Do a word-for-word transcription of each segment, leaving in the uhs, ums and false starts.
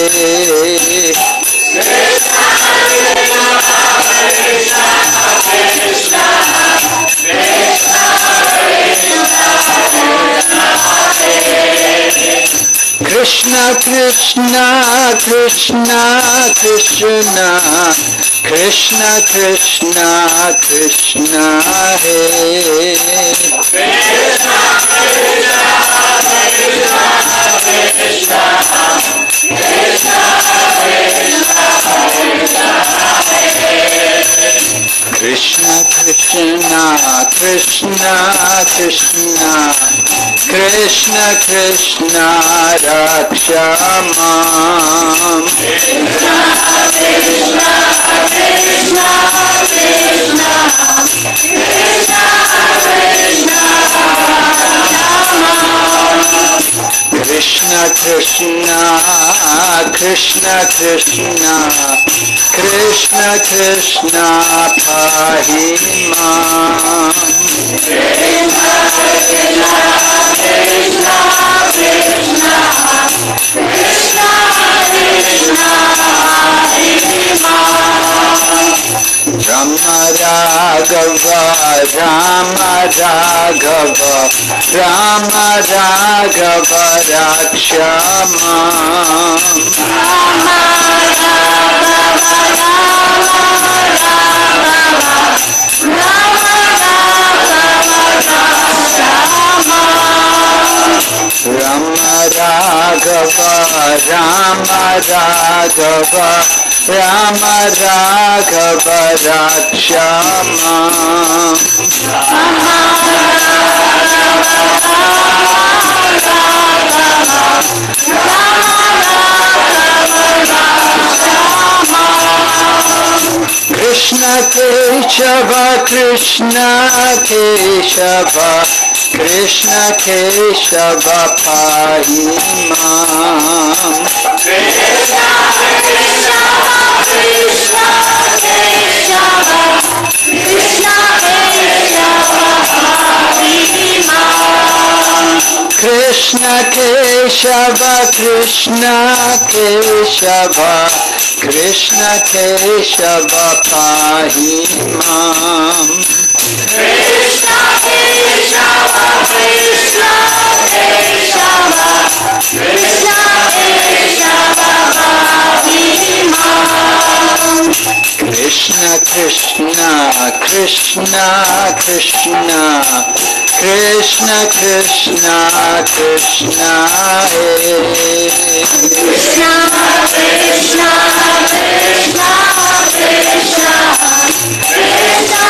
Krishna Krishna Krishna Krishna Krishna Krishna Krishna Hare Krishna Krishna Krishna Krishna Krishna Krishna Krishna Krishna Krishna Krishna Krishna Raksha Mam Krishna Krishna Krishna Krishna Krishna Krishna Krishna Krishna Krishna Krishna Krishna Krishna Pahi Mam Krishna Krishna Krishna Krishna Krishna Krishna Pahi Mam Rama Raghava Rama Raghava Rama Raghava Raksha Mam Rama Raghava Rama Raghava Rama Raghava Rama Raghava Raksha Mam Krishna Keshava Krishna Keshava Krishna Keshava Pahi Mam Krishna Krishna Krishna Keshava Krishna Keshava Pahi Mam Krishna Keshava Krishna Keshava Krishna Keshava Pahi Mam Krishna Keshava Krishna Keshava Krishna Keshava Pahi Mam Krishna Krishna Krishna Krishna Krishna Krishna Krishna Hare Krishna Krishna Krishna Krishna Krishna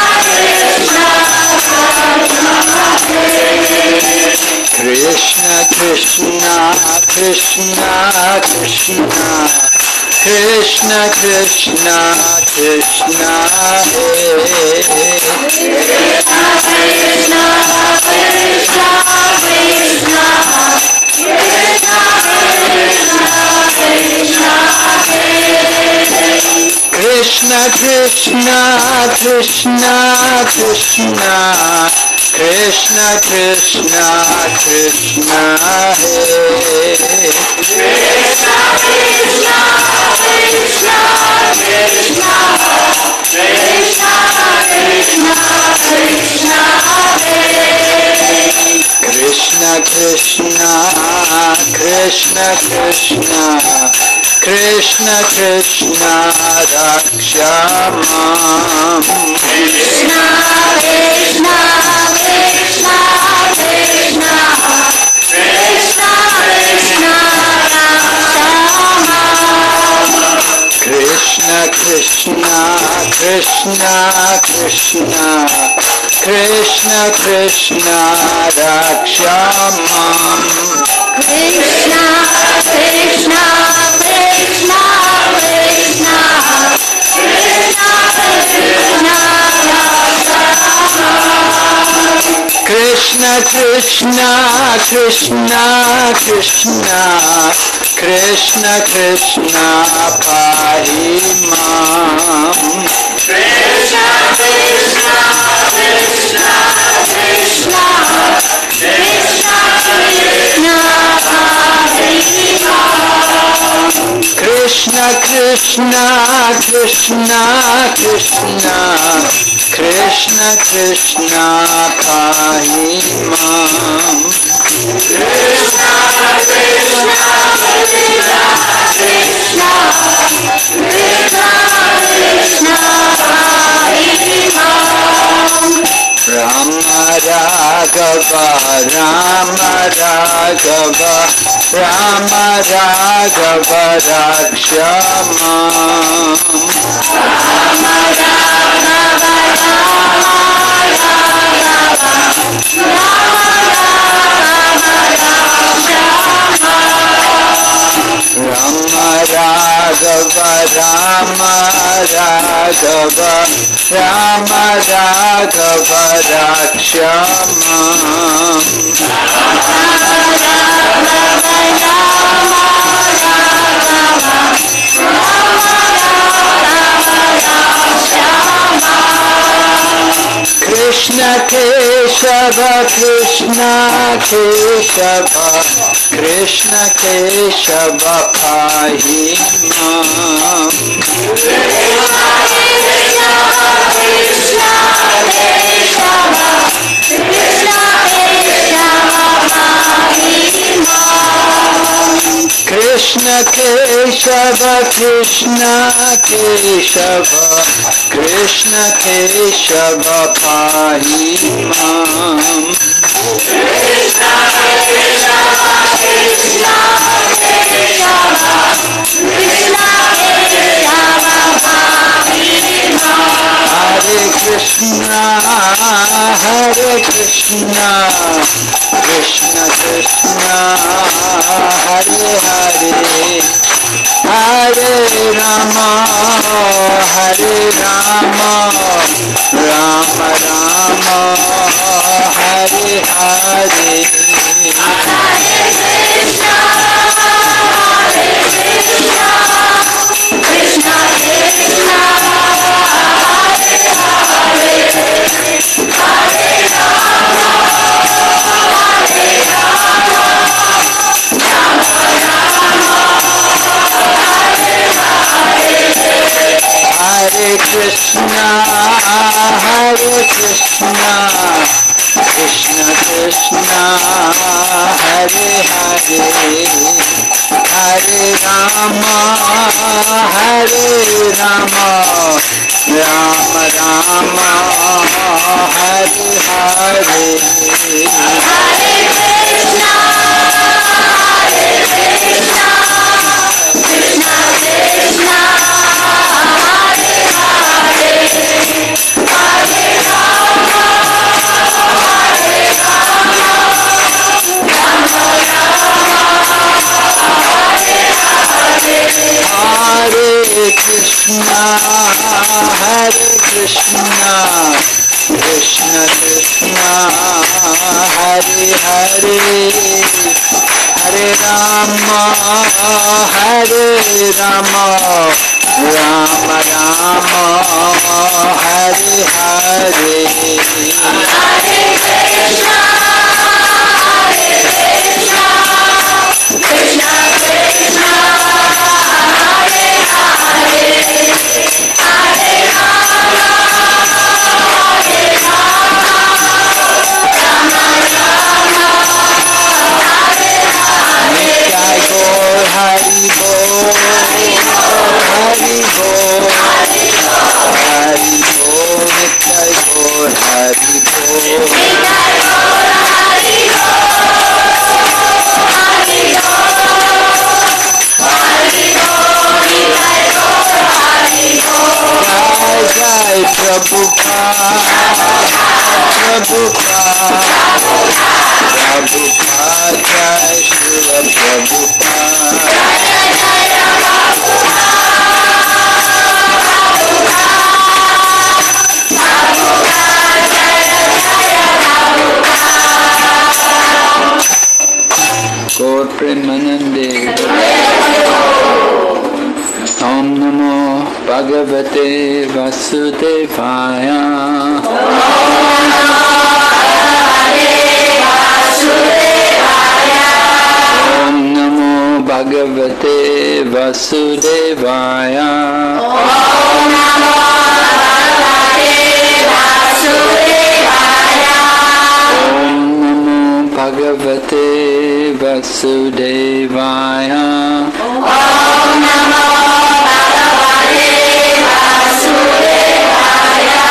Krishna Krishna Krishna Krishna Krishna Krishna Krishna Hare Krishna Krishna Krishna Krishna Krishna Krishna Krishna Krishna Krishna Krishna Krishna Krishna Hare Krishna Krishna Krishna Krishna Krishna Krishna Krishna Krishna Krishna Krishna Krishna Krishna Krishna Raksha Mam Krishna Krishna Krishna Krishna Krishna Krishna Raksha Mam Krishna Krishna Krishna Krishna Krishna Krishna Raksha Mam Krishna Krishna Krishna Krishna Krishna Krishna Krishna Krishna Krishna Krishna Krishna Krishna Pahi Mam Krishna Krishna Krishna Krishna Krishna Krishna Pahi Mam Krishna Krishna Krishna Krishna Krishna Krishna pahi mam. Krishna Krishna Krishna Krishna Krishna Krishna pahi mam. Rama Raghava Rama Raghava Rama Raghava Raksha mam. Rama Raghava Rama Raghava Rama Raghava Rama Raghava Rama Raghava Raksha mam. Krishna Keshava Krishna Keshava Krishna Keshava pahi mam. Krishna Keshava Krishna Keshava Krishna Keshava pahi mam. Krishna Keshava Krishna Keshava Krishna Keshava pahi mam. Krishna Keshava Krishna Keshava Krishna Keshava pahi mam. Hare Krishna Hare Krishna Krishna Krishna Hare Hare Hare Rama Hare Rama Rama Rama Hare Hare. Hare Krishna Hare Krishna Krishna Krishna Hare Hare Hare Rama Hare Rama Rama Rama Hare Hare. Hare Krishna Hare Krishna Krishna Krishna Hare Hare Hare Rama Hare Rama Rama Rama Hare Hare. Hare Krishna Hare Krishna Krishna Krishna Hare Hare Hare Rama Hare Rama Rama Rama Hare Hare. Hare Krishna Hare Krishna Krishna Krishna Hare Hare Hare Rama Hare Rama Rama Rama Hare Hare. Hare Krishna Hare Krishna Krishna Krishna Hare Hare Hare Rama Hare Rama Rama Rama Hare Hare. Nitai Gaur Hari Bol Hari Bol Hari Bol Nitai Gaur Hari Bol Nitai Gaur Hari Bol Hari Bol Hari Bol Nitai Gaur Hari Bol. Jai Jai Prabhupada Prabhupada Prabhupada Jai Srila Prabhupada. Jai Jai Prabhupada Gaur Premanande. Om Namo Bhagavate Vasudevaya. Om Namo Bhagavate Vasudevaya. Om Namo Bhagavate Vasudevaya. Om Namo Bhagavate Vasudevaya.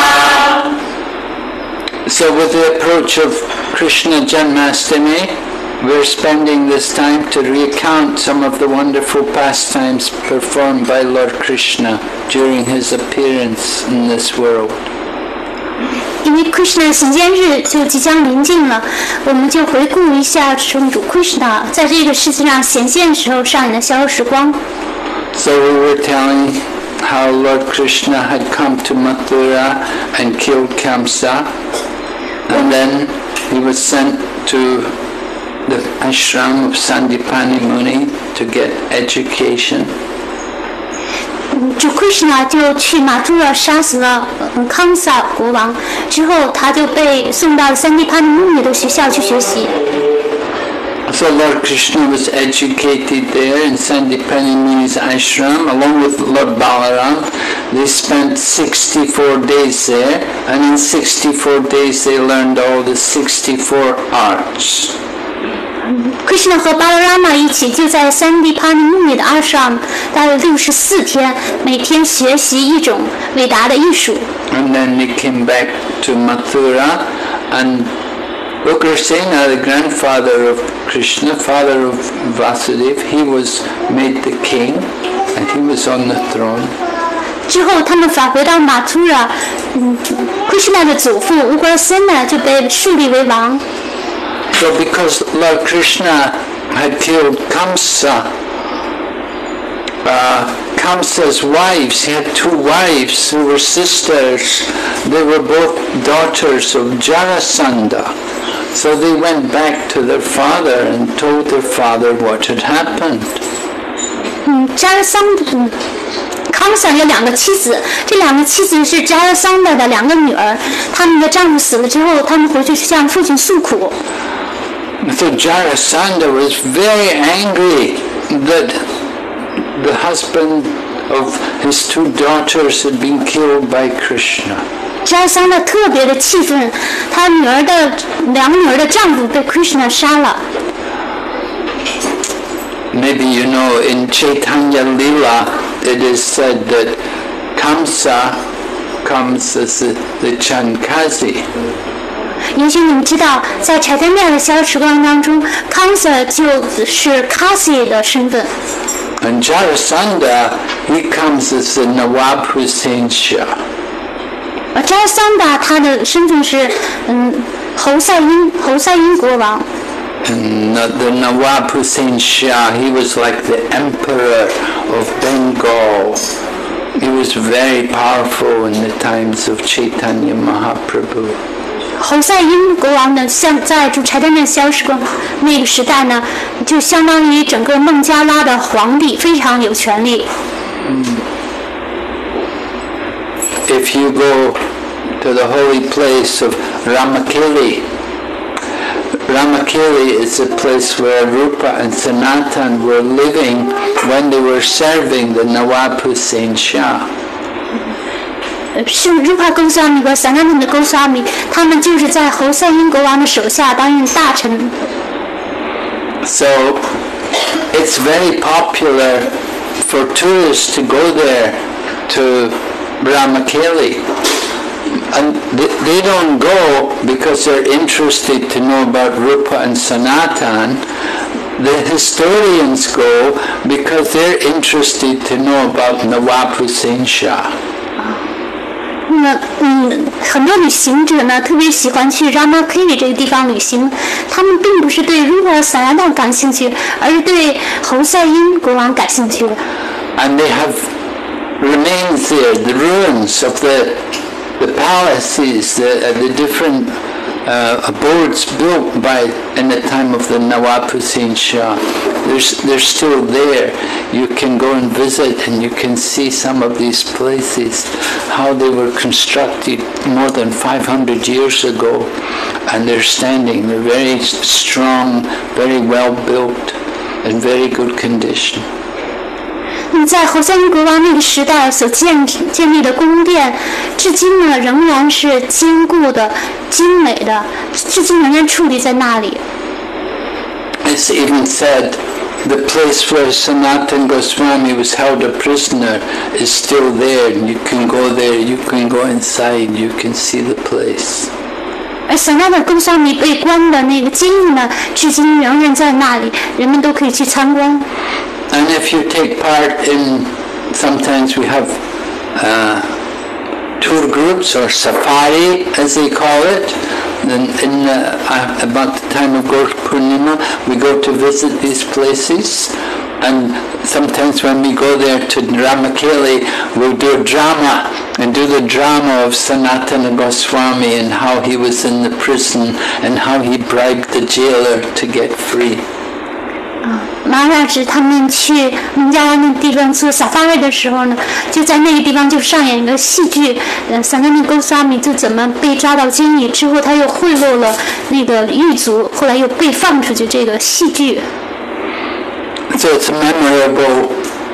So with the approach of Krishna Janmashtami, we're spending this time to recount some of the wonderful pastimes performed by Lord Krishna during his appearance in this world. 因为 Krishna 行间日就即将临近了，我们就回顾一下圣主 Krishna 在这个世界上显现时候上演的逍遥时光。 So we were telling how Lord Krishna had come to Mathura and killed Kamsa, and then he was sent to the ashram of Sandipani Muni to get education. 主 Krishna 就去马朱尔杀死了康萨国王，之后他就被送到三地潘穆尼的学校去学习。 So Lord Krishna was educated there in Sandipani Muni's ashram along with Lord Balaram. They spent sixty-four days there, and in sixty-four days they learned all the sixty-four arts. Krishna 和巴拉拉玛一起就在三地潘穆尼的阿上待了六十四天，每天学习一种伟大的艺术。 And then they came back to Mathura, and Ugrasena, the grandfather of Krishna, father of Vasudeva, he was made the king, and he was on the throne. 之后他们返回到马图拉，嗯 ，Krishna 的祖父乌格拉森呢就被树立为王。 So because Lord Krishna had killed Kamsa, uh, Kamsa's wives, he had two wives who were sisters. They were both daughters of Jarasandha. So they went back to their father and told their father what had happened. 嗯，加拉桑嗯。康萨有两个妻子，这两个妻子是加拉桑的的两个女儿，他们的丈夫死了之后，他们回去向父亲诉苦。 So Jarasandha was very angry that the husband of his two daughters had been killed by Krishna. 加拉桑的特别的气愤，他女儿的两个女儿的丈夫被 Krishna 杀了。 Maybe you know in Chaitanya Lila it is said that Kamsa comes as the, the Chankazi. 也许你们知道，在柴丹庙的逍遥时光当中，康萨就是 Kasi 的身份。 And Jarasandha, he comes as the Nawab Hussain Shah. 而加拉桑达他的身份是嗯侯赛因侯赛因国王。 And the Nawab Hussain Shah, he was like the emperor of Bengal. He was very powerful in the times of Chaitanya Mahaprabhu. 侯赛因国王呢，像在主柴丹庙逍遥时光那个时代呢，就相当于整个孟加拉的皇帝，非常有权力。 If you go to the holy place of Ramakeli, Ramakeli is a place where Rupa and Sanatan were living when they were serving the Nawab Hussain Shah. 是रू帕勾萨米和萨那顿的勾萨米，他们就是在侯赛因国王的手下担任大臣。 So it's very popular for tourists to go there to Ramakeli. And they don't go because they're interested to know about Rupa and Sanatan. The historians go because they're interested to know about Nawab Hussain Shah. 那嗯，很多旅行者呢特别喜欢去 Ramakeli 这个地方旅行，他们并不是对 Rupa 和 Sanatan 感兴趣，而是对侯赛因国王感兴趣的。 And they have remains there, the ruins of the the palaces, the, uh, the different uh, abodes built by in the time of the Nawab Hussain Shah. There's, they're still there. You can go and visit and you can see some of these places, how they were constructed more than five hundred years ago, and they're standing. They're very strong, very well built. in very good condition. 嗯，在侯赛因国王那个时代所建建立的宫殿，至今呢仍然是坚固的、精美的，至今仍然矗立在那里。 It's even said the place where Sanatana Goswami was held a prisoner is still there. You can go there, you can go inside, you can see the place. 而萨那的公萨米被关的那个监狱呢，至今仍然在那里，人们都可以去参观。 And if you take part in, sometimes we have uh, tour groups or safari, as they call it. Then in uh, about the time of Gaur Purnima, we go to visit these places. And sometimes when we go there to Ramakeli, we'll do a drama and do the drama of Sanatana Goswami and how he was in the prison and how he bribed the jailer to get free. 马拉指他们去孟加拉那地方做safari的时候呢，就在那个地方就上演一个戏剧。呃，萨那那哥萨米就怎么被抓到监狱之后，他又贿赂了那个狱卒，后来又被放出去。这个戏剧。 So it's memorable.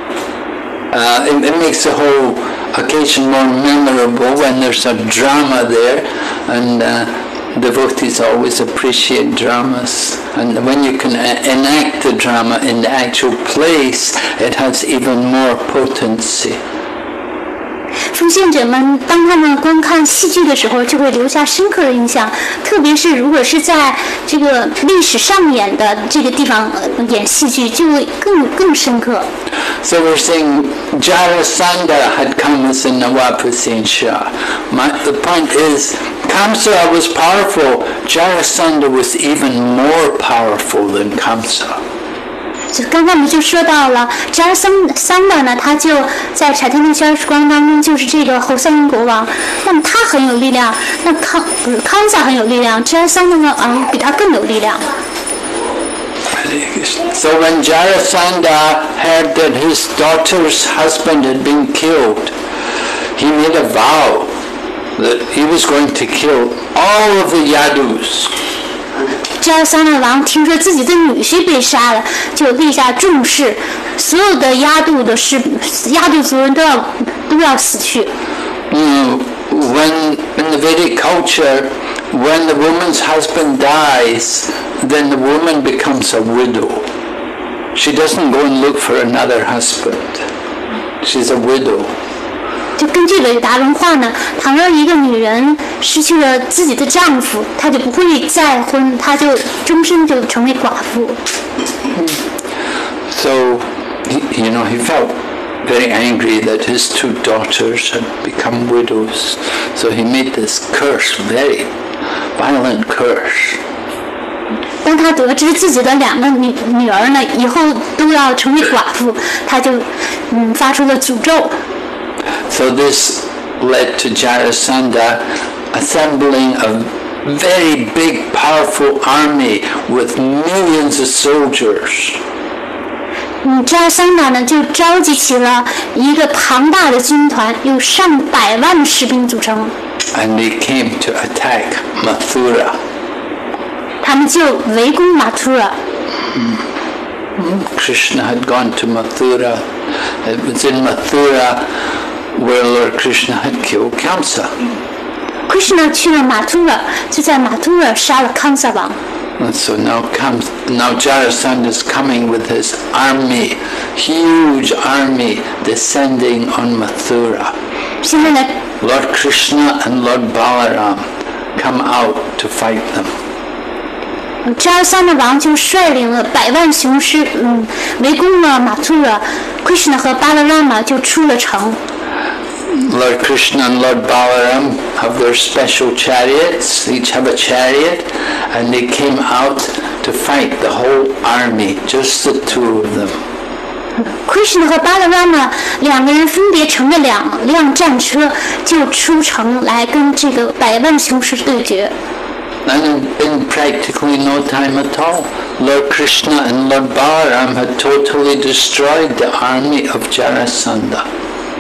Uh, it, it makes the whole occasion more memorable when there's a drama there, and. Uh, Devotees always appreciate dramas, and when you can enact the drama in the actual place, it has even more potency. 奉献者们当他们观看戏剧的时候，就会留下深刻的印象，特别是如果是在这个历史上演的这个地方演戏剧，就会更更深刻。 So we're saying Jarasandha had come as a Nawab Hussain Shah. My, the point is, Kamsa was powerful. Jarasandha was even more powerful than Kamsa. 就刚刚我们就说到了，扎尔桑桑的呢，他就在柴天那消时光当中，就是这个侯赛因国王。那么他很有力量，那康不是康萨很有力量，扎尔桑的呢，啊，比他更有力量。 So when Jarasandha heard that his daughter's husband had been killed, he made a vow that he was going to kill all of the Yadus. 扎尔桑的王听说自己的女婿被杀了，就立下重誓，所有的亚度的士亚度族人都要都要死去。 Mm, when in the Vedic culture, when the woman's husband dies, then the woman becomes a widow. She doesn't go and look for another husband. She's a widow. 就根据伟达文化呢，倘若一个女人失去了自己的丈夫，她就不会再婚，她就终身就成为寡妇。 So, he, you know, he felt very angry that his two daughters had become widows. So he made this curse, very violent curse. 当他得知自己的两个女女儿呢，以后都要成为寡妇，他就嗯发出了诅咒。 So this led to Jarasandha assembling a very big, powerful army with millions of soldiers. 嗯，扎尔桑达呢就召集起了一个庞大的军团，由上百万士兵组成。 And they came to attack Mathura. 他们就围攻马图尔。 Krishna had gone to Mathura. It was in Mathura where Lord Krishna had killed Kamsa. Krishna 去了马图尔，就在马图尔杀了康萨王。 And so now comes now Jarasandha is coming with his army, huge army descending on Mathura. 现在呢 Lord Krishna and Lord Balaram come out to fight them. 扎尔桑的王就率领了百万雄师，嗯，围攻了马图尔。Krishna 和巴拉拉玛就出了城。 Lord Krishna and Lord Balaram have their special chariots, each have a chariot, and they came out to fight the whole army, just the two of them. Krishna 和巴拉拉玛两个人分别乘着两辆战车，就出城来跟这个百万雄师对决。 And in, in practically no time at all, Lord Krishna and Lord Balaram had totally destroyed the army of Jarasandha.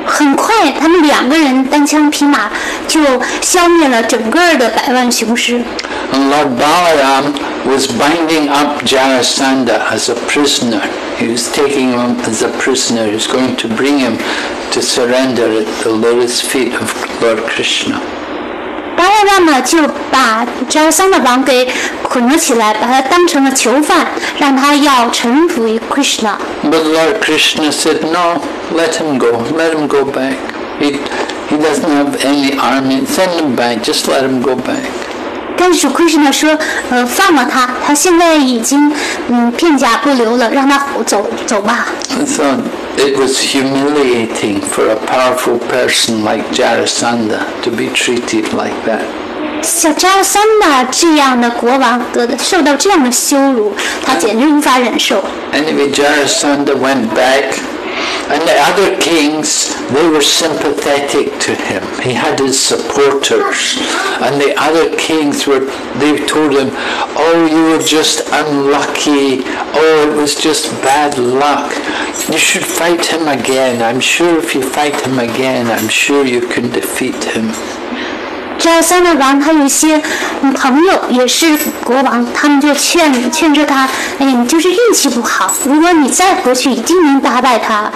很快，他们两个人单枪匹马就消灭了整个的百万雄师。 And Lord Balaram was binding up Jarasandha as a prisoner. He was taking him as a prisoner. He was going to bring him to surrender at the lotus feet of Lord Krishna. 巴拉拉玛就把扎拉桑的王给捆了起来，把他当成了囚犯，让他要臣服于 Krishna。 But Lord Krishna said, "No, let him go. Let him go back. He he doesn't have any army. Send him back. Just let him go back." 但是 Krishna 说，呃，放了他，他现在已经嗯片甲不留了，让他走走吧。 So it was humiliating for a powerful person like Jarasandha to be treated like that. 像扎拉桑达这样的国王得受到这样的羞辱，他简直无法忍受。 Anyway, Jarasandha went back, and the other kings, they were sympathetic to him. He had his supporters, and the other kings were, they told him, "Oh, you were just unlucky. Oh, it was just bad luck. You should fight him again. I'm sure if you fight him again, I'm sure you can defeat him." 扎拉桑的王他有一些朋友也是国王，他们就劝劝着他，哎呀，你就是运气不好，如果你再回去，一定能打败他。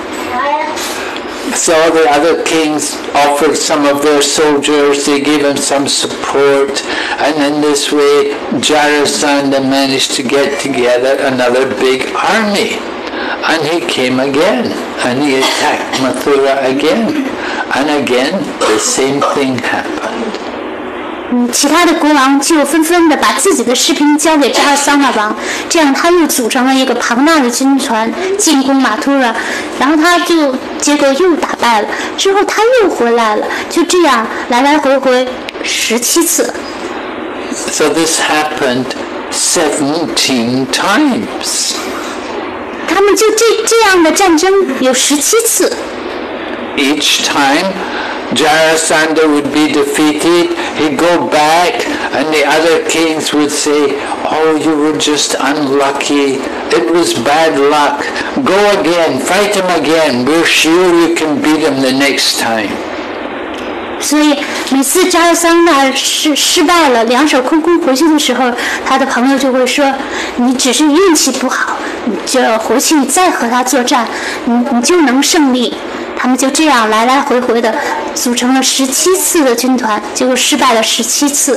So the other kings offered some of their soldiers, they gave him some support, and in this way Jarasandha managed to get together another big army. And he came again, and he attacked Mathura again, and again the same thing happened. 嗯，其他的国王就纷纷的把自己的士兵交给扎拉桑那王，这样他又组成了一个庞大的军团进攻马图拉，然后他就结果又打败了，之后他又回来了，就这样来来回回十七次。 So this happened seventeen times. 他们就这这样的战争有十七次。 Each time Jarasandha would be defeated, he'd go back, and the other kings would say, "Oh, you were just unlucky. It was bad luck. Go again, fight him again. We're sure you can beat him the next time." 所以每次扎拉桑那失失败了，两手空空回去的时候，他的朋友就会说：“你只是运气不好，你就回去你再和他作战，你你就能胜利。”他们就这样来来回回的组成了十七次的军团，结果失败了十七次。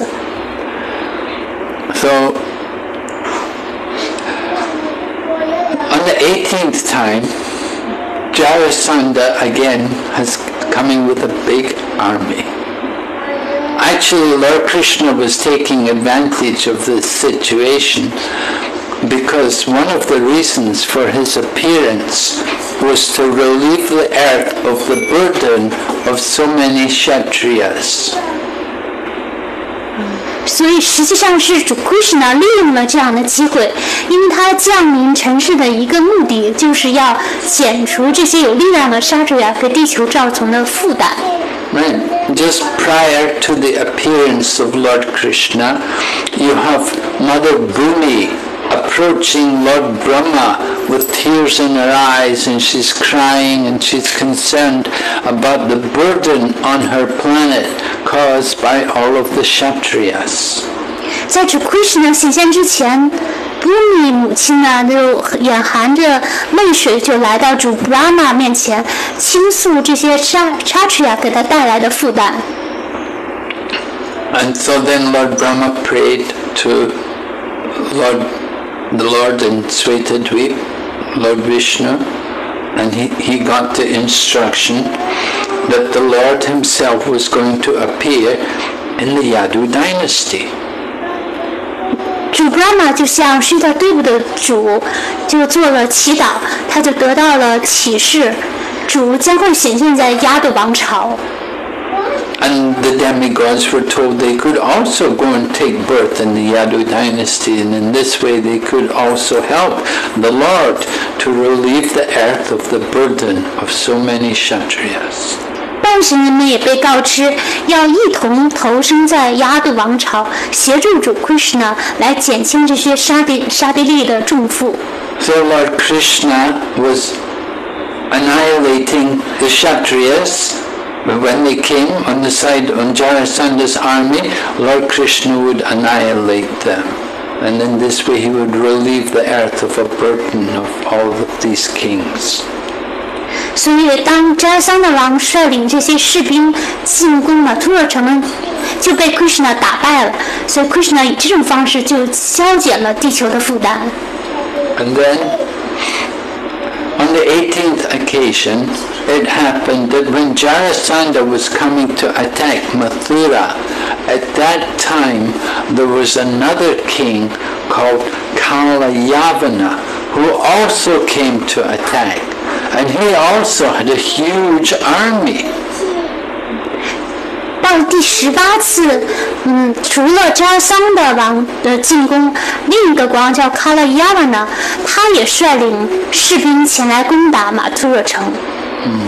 So on the eighteenth time, Jarasandha again has coming with a big army. Actually, Lord Krishna was taking advantage of this situation because one of the reasons for his appearance was to relieve the earth of the burden of so many Kshatriyas. 所以实际上是主 Krishna 利用了这样的机会，因为他降临尘世的一个目的就是要减除这些有力量的沙者呀给地球造成的负担。 Right. Just prior to the appearance of Lord Krishna, you have Mother Bhumi approaching Lord Brahma with tears in her eyes, and she's crying and she's concerned about the burden on her planet caused by all of the Kshatriyas. 在主 Krishna 显现之前，布米母亲呢就眼含着泪水就来到主 Brahma 面前，倾诉这些沙 Kshatriya 给他带来的负担。 And so then Lord Brahma prayed to Lord the Lord in Svetadvip, Lord Vishnu, and he, he got the instruction that the Lord himself was going to appear in the Yadu dynasty. 主 Brahma 就向释迦对部的主就做了祈祷，他就得到了启示，主将会显现在亚度王朝。 And the demigods were told they could also go and take birth in the Yadu dynasty, and in this way they could also help the Lord to relieve the earth of the burden of so many Kshatriyas. 半神人们也被告知要一同投生在亚度王朝，协助主 Krishna 来减轻这些沙地沙地利的重负。 So Lord Krishna was annihilating fighting the Kshatriyas. When they came on the side on Jarasanda's army, Lord Krishna would annihilate them. And in this way he would relieve the earth of a burden of all of these kings. 所以当扎桑的王率领这些士兵进攻马图尔城，就被 Krishna 打败了，所以 Krishna 以这种方式就消减了地球的负担。 And then on the eighteenth occasion, it happened that when Jarasandha was coming to attack Mathura, at that time there was another king called Kalayavana who also came to attack, and he also had a huge army. 到第十八次，嗯，除了扎桑的王的进攻，另一个国王叫卡拉亚瓦呢，他也率领士兵前来攻打马图尔城。 Mm.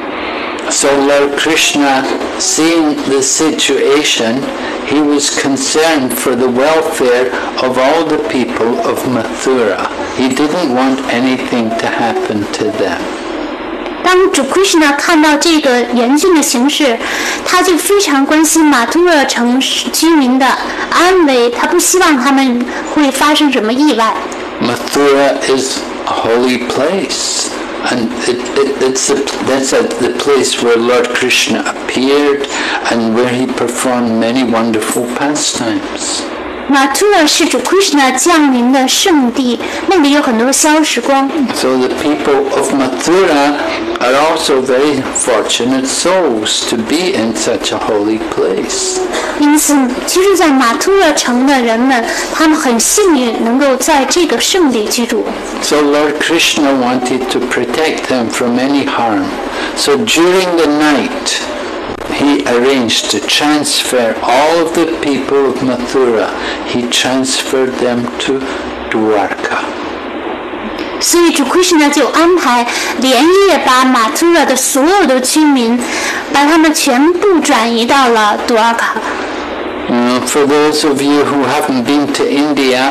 So Lord Krishna, seeing the situation, he was concerned for the welfare of all the people of Mathura. He didn't want anything to happen to them. 当主 Krishna 看到这个严峻的形势，他就非常关心马图尔城居民的安危，他不希望他们会发生什么意外。 Mathura is a holy place, and it, it, it's a, that's a, the place where Lord Krishna appeared and where he performed many wonderful pastimes. 马图尔是主 Krishna 降临的圣地，那里有很多消时光。 So the people of Mathura are also very fortunate souls to be in such a holy place. 因此，居住在马图尔城的人们，他们很幸运能够在这个圣地居住。 So Lord Krishna wanted to protect them from any harm. So during the night, he arranged to transfer all of the people of Mathura. He transferred them to Dwarka. 所以主 Krishna 就安排连夜把马图尔的所有的居民，把他们全部转移到了杜尔卡。 Uh, for those of you who haven't been to India,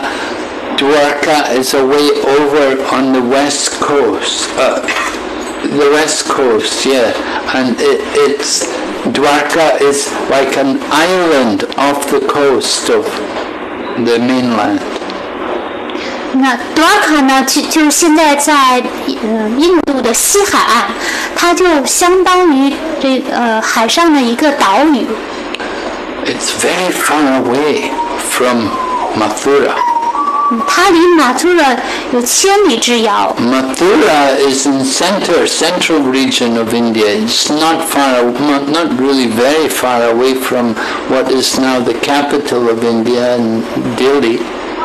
Dwarka is a way over on the west coast. Uh, the west coast, yeah, and it, it's Dwarka is like an island off the coast of the mainland. 那杜尔卡呢，就就是现在在呃印度的西海岸，它就相当于这呃海上的一个岛屿。 It's very far away from Mathura. 它离马图尔有千里之遥。 Mathura is in center, central region of India. It's not far, not, not really very far away from what is now the capital of India, Delhi.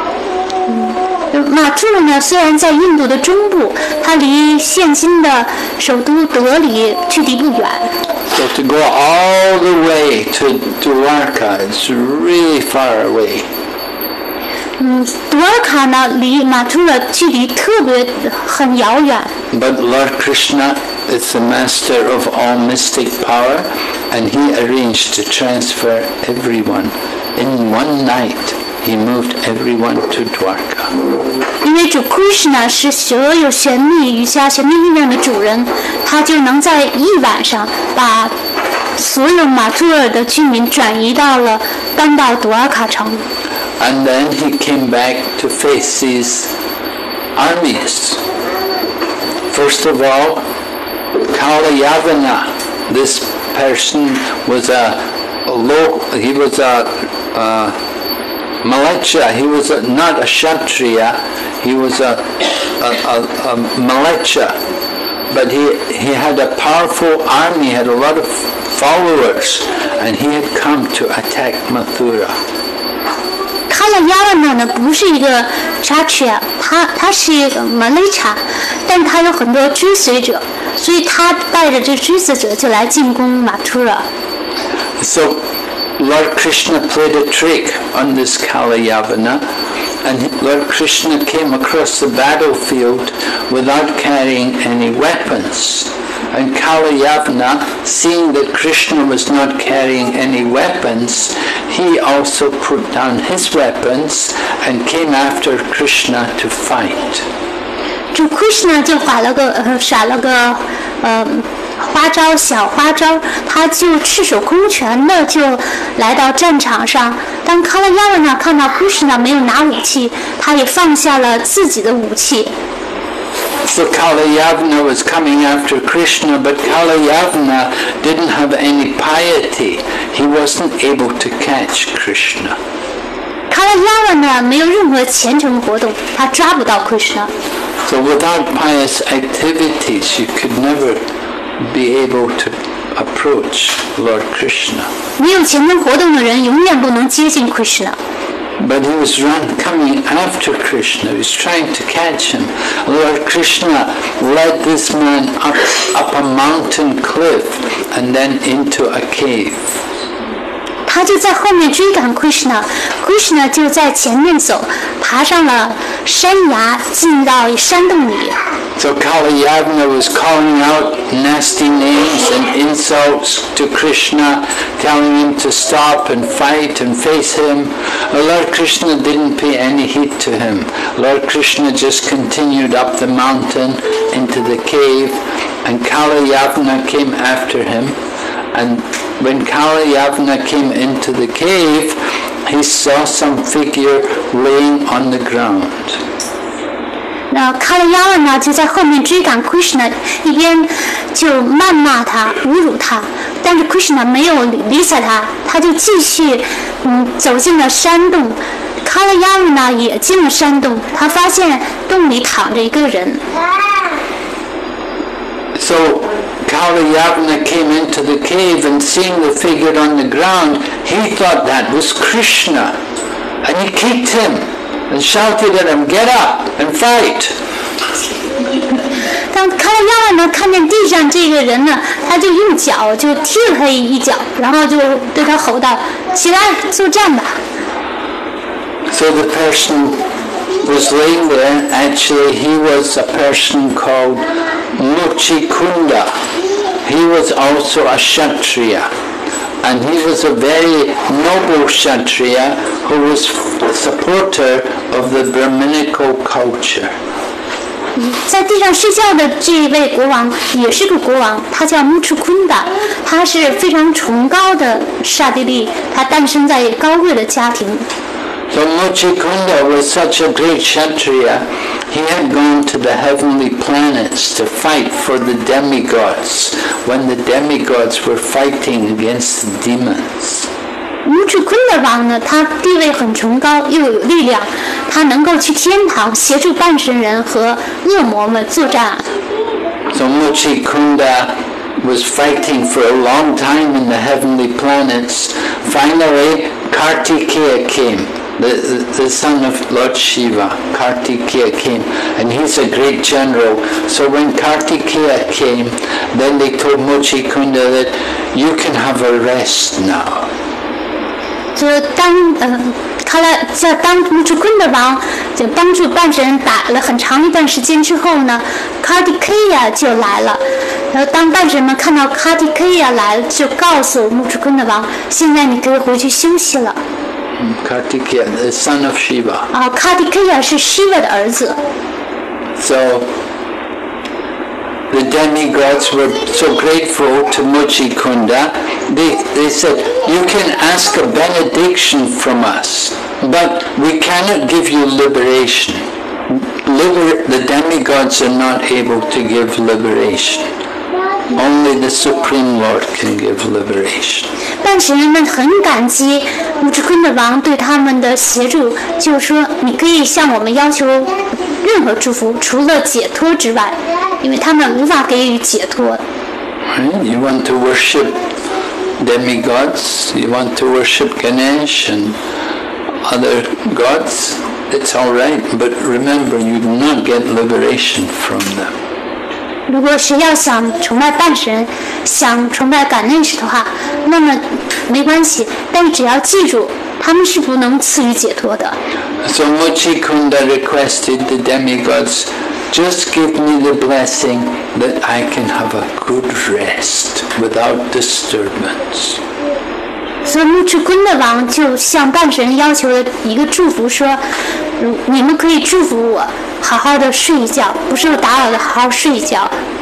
马图尔呢，虽然在印度的中部，它离现今的首都德里距离不远。 So to go all the way to Dwarka, it's really far away. 嗯，杜尔卡呢，离马图尔距离特别很遥远。 But Lord Krishna is the master of all mystic power, and he arranged to transfer everyone. In one night, he moved everyone to Dwarka. 因为主 Krishna 是所有神秘瑜伽、神秘力量的主人，他就能在一晚上把所有马图尔的居民转移到了搬到杜尔卡城。 And then he came back to face these armies. First of all, Kalayavana, this person was a, a low, he was a, a Malacha, he was a, not a Kshatriya, he was a, a, a, a Malacha, but he, he had a powerful army, he had a lot of followers, and he had come to attack Mathura. 卡拉亚瓦纳呢不是一个 Kshatriya， 他他是一个 Malacha， 但他有很多追随者，所以他带着这追随者就来进攻马图尔。 So Lord Krishna played a trick on this Kalayavana, and Lord Krishna came across the battlefield without carrying any weapons. And Kalayavana, seeing that Krishna was not carrying any weapons, he also put down his weapons and came after Krishna to fight. 主 Krishna 就耍了个呃耍了个呃花招小花招，他就赤手空拳的就来到战场上。当卡拉亚瓦纳看到Krishna没有拿武器，他也放下了自己的武器。 So Kalayavana was coming after Krishna, but Kalayavana didn't have any piety. He wasn't able to catch Krishna. 卡拉亚瓦纳没有任何虔诚活动，他抓不到 Krishna。 So without pious activities, you could never be able to approach Lord Krishna. 没有虔诚活动的人永远不能接近 Krishna。 But he was run, coming after Krishna. He was trying to catch him. Lord Krishna led this man up, up a mountain cliff and then into a cave. 他就在后面追赶 Krishna，Krishna 就在前面走，爬上了山崖，进到山洞里。 So Kalayavana was calling out nasty names and insults to Krishna, telling him to stop and fight and face him. Lord Krishna didn't pay any heed to him. Lord Krishna just continued up the mountain into the cave, and Kalayavana came after him. And when Kalayavana came into the cave, he saw some figure laying on the ground. 那卡拉亚瓦呢就在后面追赶 Krishna， 一边就谩骂他、侮辱他，但是 Krishna 没有理睬他，他就继续嗯走进了山洞。卡拉亚瓦呢也进了山洞，他发现洞里躺着一个人。 So Kalayavana came into the cave and seeing the figure on the ground, he thought that was Krishna, and he kicked him and shouted at him, "Get up and fight!" 当卡拉亚瓦呢看见地上这个人呢，他就用脚就踢了他一脚，然后就对他吼道：“起来，作战吧！” So the person was laying there. Actually, he was a person called Muchikunda. He was also a Kshatriya, and he was a very noble Kshatriya who was a supporter of the Brahminical culture. 在地上睡觉的这一位国王也是个国王，他叫木楚昆达，他是非常崇高的刹帝利，他诞生在高贵的家庭。 So Muchikunda was such a great Kshatriya, he had gone to the heavenly planets to fight for the demigods when the demigods were fighting against the demons. 木楚昆的王呢，他地位很崇高，又有力量，他能够去天堂协助半神人和恶魔们作战。 So Muchikunda was fighting for a long time in the heavenly planets. Finally, Kartikeya came. The, the, the son of Lord Shiva, Kartikeya came, and he's a great general. So when Kartikeya came, then they told Muchikunda that you can have a rest now. 就当呃，他来在当木楚昆的王，就帮助半神人打了很长一段时间之后呢，卡蒂克亚就来了。然后当半神们看到卡蒂克亚来了，就告诉木楚昆的王，现在你可以回去休息了。 Kartikeya, the son of Shiva. 啊，卡蒂克亚是 Shiva 的儿子。 So the demigods were so grateful to Muchikunda. They, they said, you can ask a benediction from us, but we cannot give you liberation. Liber- the demigods are not able to give liberation. Only the Supreme Lord can give liberation. 半神人们很感激木楚昆的王对他们的协助，就是说你可以向我们要求任何祝福，除了解脱之外，因为他们无法给予解脱。 Right? You want to worship demigods, you want to worship Ganesh and other gods, it's all right, but remember you do not get liberation from them. 如果是要想崇拜半神，想崇拜感恩神的话，那么没关系，但是只要记住，他们是不能赐予解脱的。 So Muchikunda requested the demigods, just give me the blessing that I can have a good rest without disturbance. 所以木楚昆的王就向半神要求了一个祝福，说：你们可以祝福我，好好的睡一觉，不受打扰的好好睡一觉。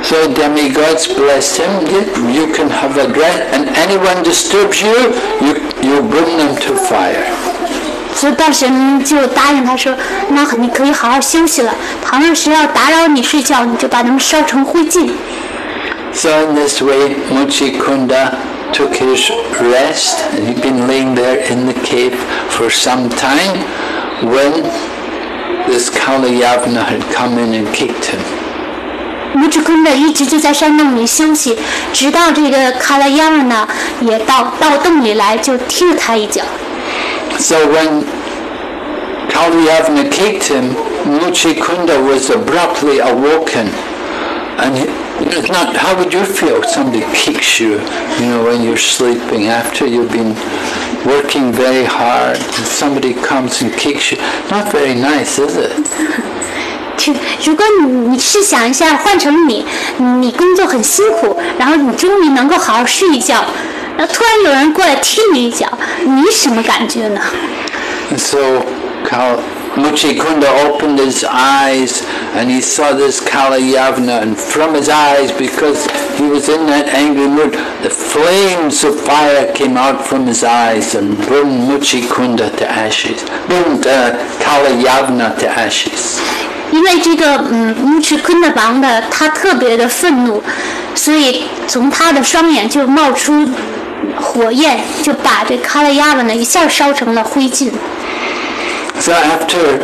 So demigods blessed him. You can have a dress, and anyone disturbs you, you you bring them to fire. 所以大神就答应他说：“那你可以好好休息了。倘若谁要打扰你睡觉，你就把他们烧成灰烬。” So in this way, Muchikunda took his rest, and he'd been laying there in the cave for some time when this Kalayavana had come in and kicked him. 木智坤的一直就在山洞里休息，直到这个卡拉亚文呢也到到洞里来，就踢了他一脚。 So when Kalayavana kicked him, Muchikunda was abruptly awoken, and he, it's not. How would you feel if somebody kicks you, you know, when you're sleeping after you've been working very hard, and somebody comes and kicks you? Not very nice, is it? 如果你你试想一下，换成你，你工作很辛苦，然后你终于能够好好睡一觉，然后突然有人过来踢你一脚，你什么感觉呢？ So Muchikunda opened his eyes and he saw this Kalayavana, and from his eyes, because he was in that angry mood, the flames of fire came out from his eyes and burned Muchikunda to ashes, burned uh, Kalayavana to ashes. 因为这个嗯木智坤的王的他特别的愤怒，所以从他的双眼就冒出火焰，就把这卡拉亚文呢一下烧成了灰烬。 So after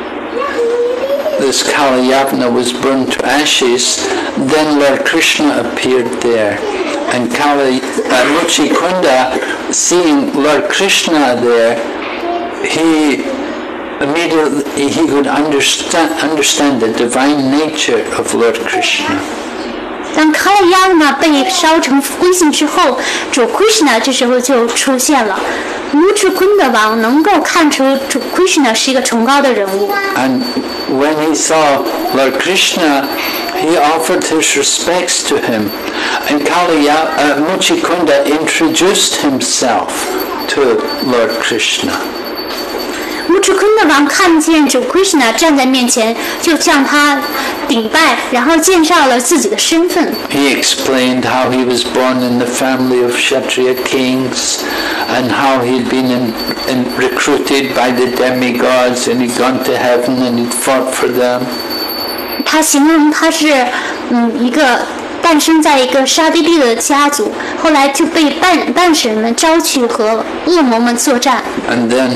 this Kalayavana was burned to ashes, then Lord Krishna appeared there, and Kala, uh, Muchikunda, seeing Lord Krishna there, he immediately he could understand understand the divine nature of Lord Krishna. 当卡拉亚呢被烧成灰烬之后，主 Krishna 这时候就出现了。木智坤的王能够看出主 Krishna 是一个崇高的人物。 And when he saw Lord Krishna, he offered his respects to him, and Kalaya, uh, Muchikunda introduced himself to Lord Krishna. 木智坤的王看见主 Krishna 站在面前，就向他顶拜，然后介绍了自己的身份。 He explained how he was born in the family of Kshatriya kings, and how he'd been in, in recruited by the demigods, and he'd gone to heaven and he'd fought for them. 他形容他是嗯一个诞生在一个沙地利的家族，后来就被半半神们招去和恶魔们作战。 And then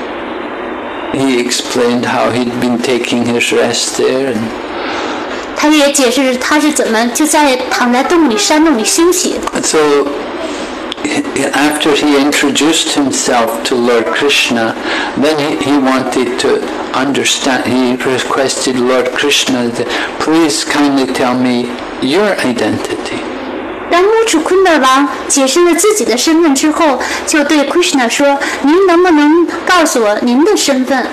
he explained how he'd been taking his rest there, and 他也解释他是怎么就在躺在洞里山洞里休息。 so after he introduced himself to Lord Krishna, then he, he wanted to understand. He requested Lord Krishna to please kindly tell me your identity. 当木智坤的王解释了自己的身份之后，就对 Krishna 说：“您能不能告诉我您的身份？”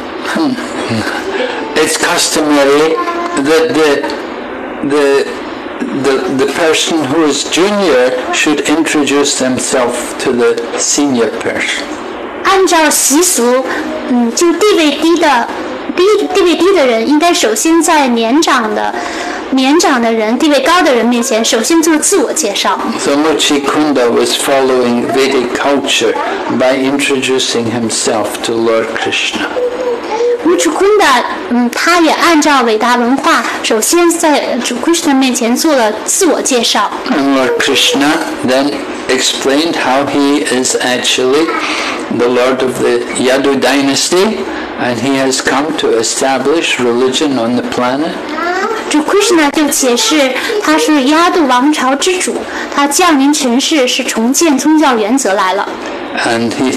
It's customary that the the the the person who is junior should introduce themselves to the senior person. 按照习俗，嗯，就地位低的低地位低的人，应该首先在年长的。年长的人、地位高的人面前，首先做自我介绍。 So Muchikunda was following Vedic culture by introducing himself to Lord Krishna. 木智坤的，嗯，他也按照伟大文化，首先在主 Krishna 面前做了自我介绍。 And Lord Krishna then explained how he is actually the Lord of the Yadu dynasty, and he has come to establish religion on the planet. 主 Krishna 就解释他是亚度王朝之主，他降临尘世是重建宗教原则来了。 And he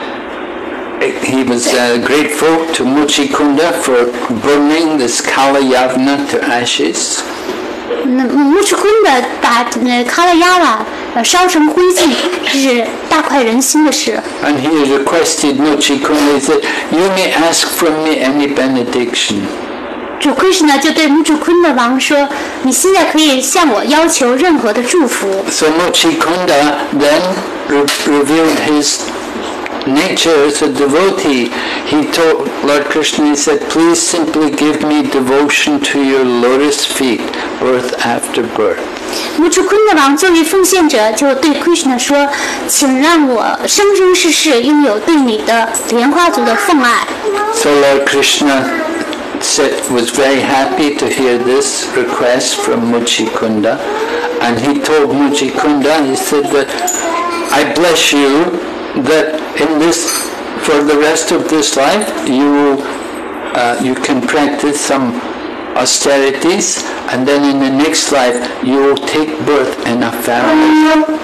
he was uh, grateful to Muchikunda for burning this Kalayavana to ashes. 那木智坤的把呃卡拉亚瓦呃烧成灰烬，是大快人心的事。 And he requested Muchikunda, he said, "You may ask from me any benediction." 主 Krishna 就对木智坤的王说：“你现在可以向我要求任何的祝福。” So Muchikunda then re- revealed his nature as a devotee. He told Lord Krishna, he said, "Please simply give me devotion to your lotus feet, birth after birth." 木楚坤的王作为奉献者，就对 Krishna 说：“请让我生生世世拥有对你的莲花族的奉爱。” So Lord Krishna said, was very happy to hear this request from Muchikunda, and he told Muchikunda, he said that I bless you that in this, for the rest of this life, you uh, you can practice some austerities, and then in the next life you will take birth in a family.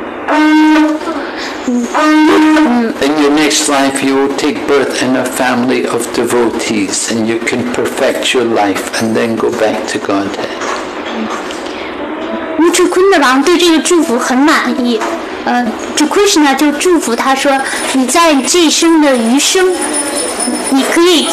In your next life you will take birth in a family of devotees, and you can perfect your life and then go back to Godhead. 木楚坤的王对这个祝福很满意，呃，这 Krishna 就祝福他说：“你在这一生的余生，你可以。”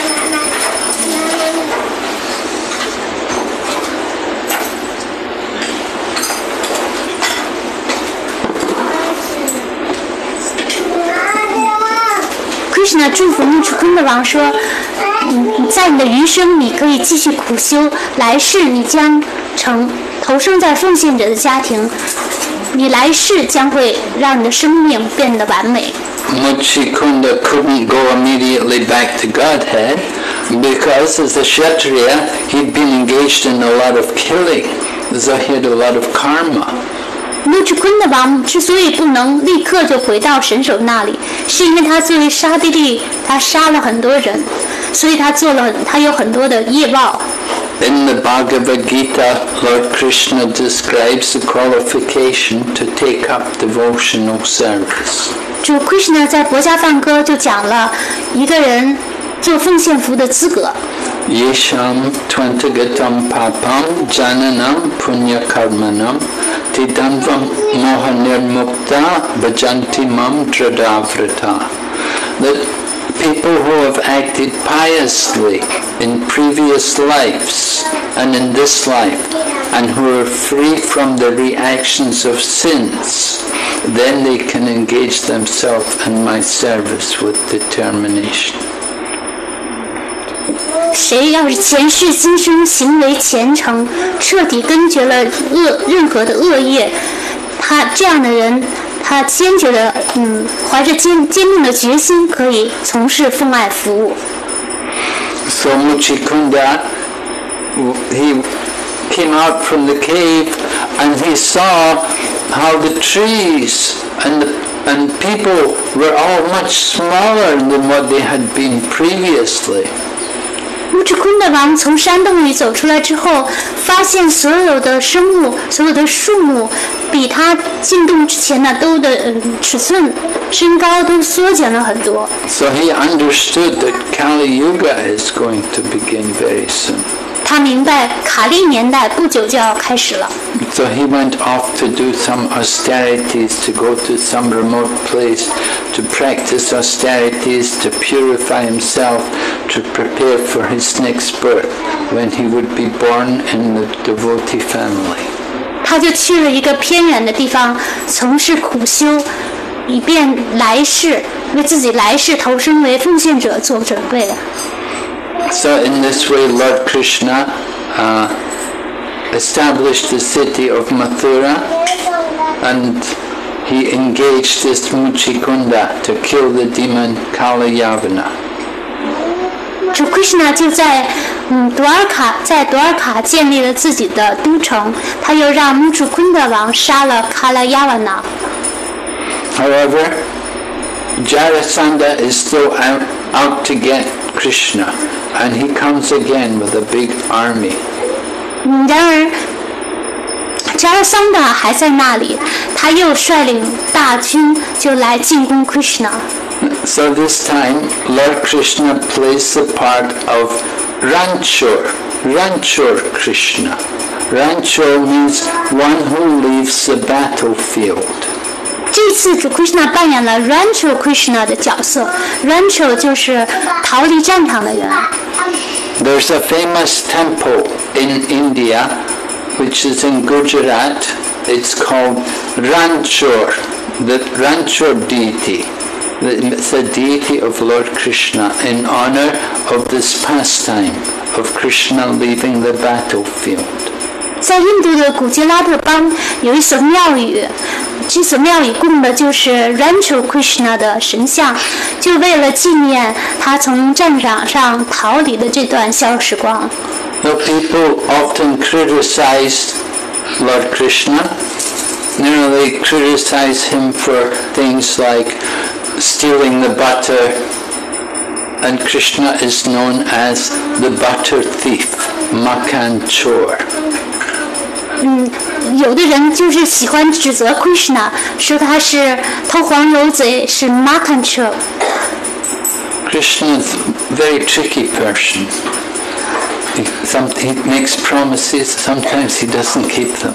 Krishna 祝福木楚坤的王说：“嗯，在你的余生，你可以继续苦修，来世你将成投生在奉献者的家庭，你来世将会让你的生命变得完美。” Muchikunda couldn't go immediately back to Godhead because as a Kshatriya he'd been engaged in a lot of killing, so he had a lot of karma. 木楚坤的王之所以不能立刻就回到神手那里，是因为他作为沙地利，他杀了很多人，所以他做了他有很多的业报。 In the Bhagavad Gita, Lord Krishna describes the qualification to take up devotional service. 主 Krishna 在《博家梵歌》就讲了一个人做奉献服的资格。 Yesham tvantagatam papam jananam punya karmanam tidanvam mohanirmukta bhajanti mam dradavrata. That people who have acted piously in previous lives and in this life, and who are free from the reactions of sins, then they can engage themselves in my service with determination. 谁要是前世今生行为虔诚，彻底根绝了恶任何的恶业，他这样的人，他坚决的，嗯，怀着坚坚定的决心，可以从事奉爱服务。 So Muchikunda, he came out from the cave and he saw how the trees and the, and people were all much smaller than what they had been previously. 木楚坤的王从山洞里走出来之后，发现所有的生物、所有的树木，比他进洞之前呢都的、呃、尺寸、身高都缩减了很多。 So he understood that Kali Yuga is going to begin very soon. 他明白卡利年代不久就要开始了。 So he went off to do some austerities, to go to some remote place, to practice austerities, to purify himself, to prepare for his next birth, when he would be born in the devotee family. 他就去了一个偏远的地方，从事苦修，以便来世为自己来世投生为奉献者做准备的。 So in this way, Lord Krishna uh, established the city of Mathura, and he engaged this Muchikunda to kill the demon Kalayavana. 主 Krishna 就在嗯多尔卡在多尔卡建立了自己的都城，他又让木楚坤的王杀了卡拉亚瓦纳。 However, Jarasandha is still out, out to get Krishna, and he comes again with a big army. 嗯，然而加拉桑达还在那里，他又率领大军就来进攻 Krishna。 So this time, Lord Krishna plays the part of Ranchor, Ranchor Krishna. Ranchor means one who leaves the battlefield. 这次主 Krishna 扮演了 Rancho Krishna 的角色 ，Rancho 就是逃离战场的人。 There's a famous temple in India, which is in Gujarat. It's called Ranchor, the Ranchor deity. It's a deity of Lord Krishna in honor of this pastime of Krishna leaving the battlefield. 在印度的古吉拉特邦有一所庙宇，这所庙宇供的就是 Rancho Krishna 的神像，就为了纪念他从战场上逃离的这段消时光。 The people often criticize Lord Krishna. You know, they criticize him for things like stealing the butter, and Krishna is known as the butter thief, Makan Chor. 嗯，有的人就是喜欢指责 Krishna， 说他是偷黄油贼，是 Makan Chor. Krishna is a very tricky person. He, some, he makes promises, sometimes he doesn't keep them.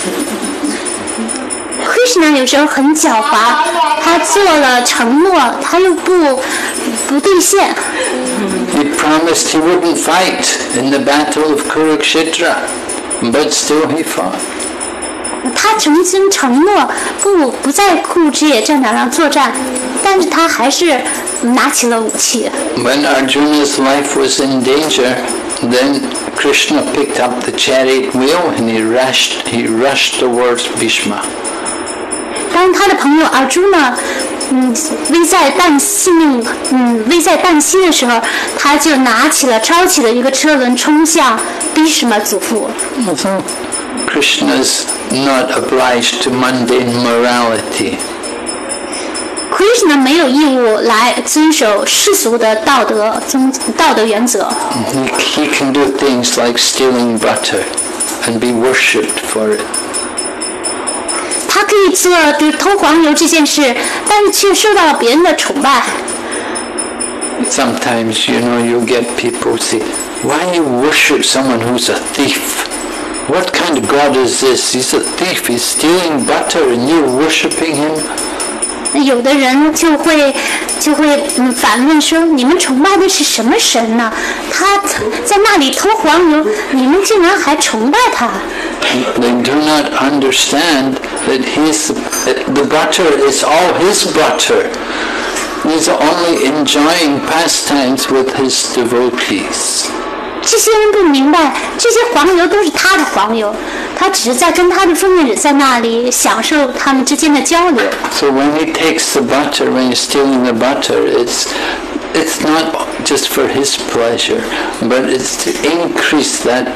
Krishna 有时候很狡猾，他做了承诺，他又不不兑现。 He promised he wouldn't fight in the battle of Kurukshetra, but still he fought. 他曾经承诺不不在库鲁之野战场上作战，但是他还是拿起了武器。 When Arjuna's life was in danger, then Krishna picked up the chariot wheel and he rushed, he rushed towards Bhishma. 当他的朋友 Arjuna 嗯危在旦夕嗯危在旦夕的时候，他就拿起了抄起了一个车轮，冲向 Bhishma 祖父。 So Krishna's not obliged to mundane morality. Krishna 没有义务来遵守世俗的道德宗道德原则。 He, he can do things like stealing butter and be worshipped for it. 他可以做就是偷黄油这件事，但是却受到别人的崇拜。 Sometimes, you know, you get people say, why you worship someone who's a thief? What kind of God is this? He's a thief. He's stealing butter and you're worshiping him. 有的人就会就会嗯反问说：你们崇拜的是什么神呢？他在那里偷黄油，你们竟然还崇拜他？ They do not understand that his, the butter is all his butter. He's only enjoying pastimes with his devotees. 这些人不明白，这些黄油都是他的黄油，他只是在跟他的奉献者在那里享受他们之间的交流。 So when he takes the butter, when he's stealing the butter, it's it's not just for his pleasure, but it's to increase that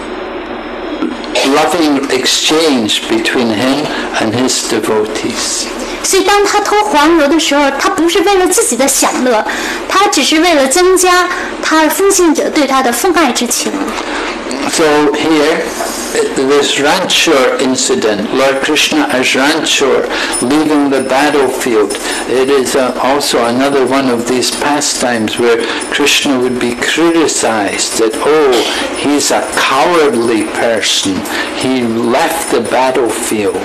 loving exchange between him and his devotees. 所以当他偷黄油的时候，他不是为了自己的享乐，他只是为了增加他奉献者对他的奉爱之情。 So here, this Ranchor incident, Lord Krishna as Ranchor leaving the battlefield, it is uh, also another one of these pastimes where Krishna would be criticized that, oh, he's a cowardly person. He left the battlefield.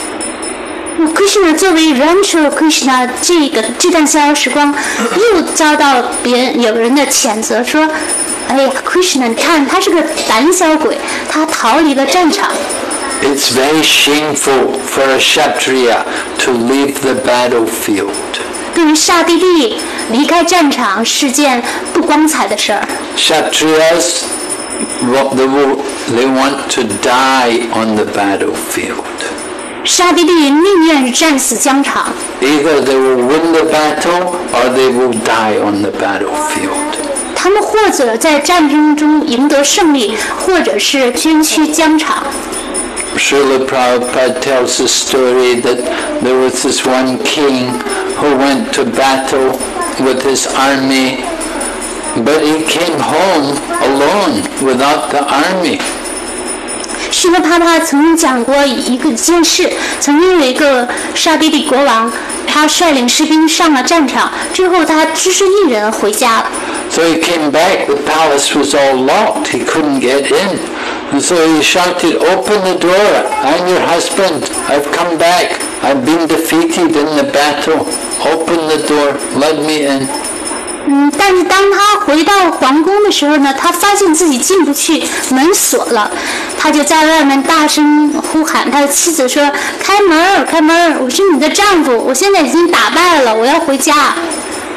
Krishna 作为 Rancho Krishna 这个这段逍遥时光，又遭到别人有人的谴责说：“哎呀 ，Krishna， 你看他是个胆小鬼，他逃离了战场。” It's very shameful for a Kshatriya to leave the battlefield. 对于刹帝利离开战场是件不光彩的事儿。 Kshatriyas, they will, they want to die on the battlefield. 刹帝利宁愿战死疆场。 Either they will win the battle or they will die on the battlefield. 他们或者在战争中赢得胜利，或者是捐躯疆场。 Srila Prabhupada tells a story that there was this one king who went to battle with his army, but he came home alone without the army. 释迦帕帕曾经讲过一个件事，曾经有一个刹帝利国王，他率领士兵上了战场，之后他只身一人回家了。 So he came back, the palace was all locked, he couldn't get in. And so he shouted, open the door, I'm your husband, I've come back, I've been defeated in the battle, open the door, let me in. 嗯，但是当他回到皇宫的时候呢，他发现自己进不去，门锁了，他就在外面大声呼喊他的妻子说：“开门，开门！我是你的丈夫，我现在已经打败了，我要回家。”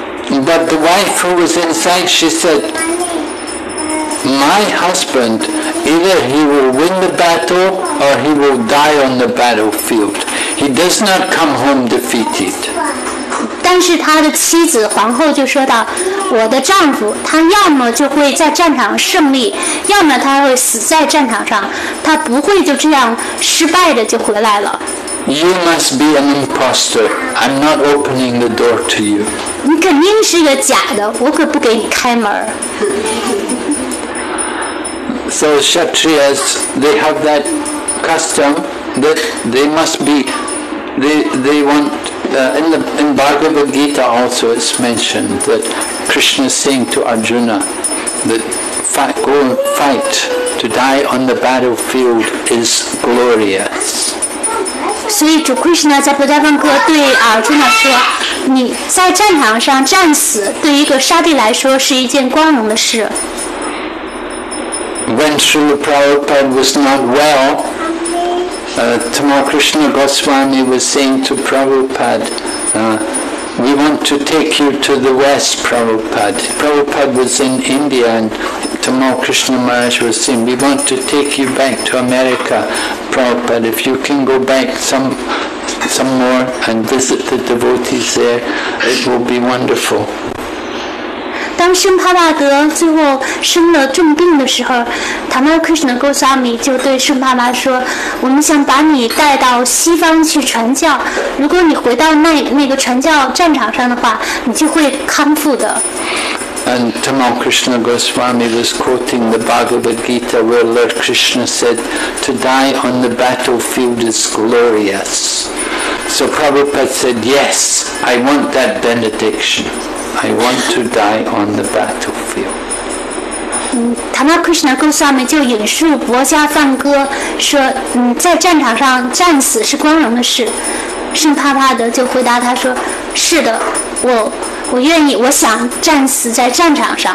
But the wife who was inside, she said, my husband either he will win the battle or he will die on the battlefield. He does not come home defeated. 但是他的妻子皇后就说道：“我的丈夫，他要么就会在战场胜利，要么他会死在战场上，他不会就这样失败的就回来了。” You must be an imposter. I'm not opening the door to you. 你肯定是个假的，我可不给你开门。 So Kshatriyas, they have that custom that they must be, they, they want, uh, in, the, in Bhagavad Gita also it's mentioned that Krishna is saying to Arjuna that fight, go and fight, to die on the battlefield is glorious. 所以主 Krishna 在《菩提梵歌》对尔朱那说：“你在战场上战死，对一个沙帝来说是一件光荣的事。” When Srila Prabhupada was not well, uh, Tamal Krishna Goswami was saying to Prabhupada, uh, we want to take you to the West, Prabhupada. Prabhupada was in India and Tamal Krishna Maharaj was saying, we want to take you back to America, Prabhupada. If you can go back some, some more and visit the devotees there, it will be wonderful. 当圣帕帕德最后生了重病的时候，塔玛克什纳哥萨米就对圣帕帕说：“我们想把你带到西方去传教，如果你回到那那个传教战场上的话，你就会康复的。” And Tamal Krishna Goswami was quoting the Bhagavad Gita where Lord Krishna said, to die on the battlefield is glorious. So Prabhupada said, yes, I want that benediction. I want to die on the battlefield. 嗯，塔玛克什纳哥萨米就引述博迦梵歌说：“嗯，在战场上战死是光荣的事。”圣帕帕德就回答他说：“是的，我我愿意，我想战死在战场上。”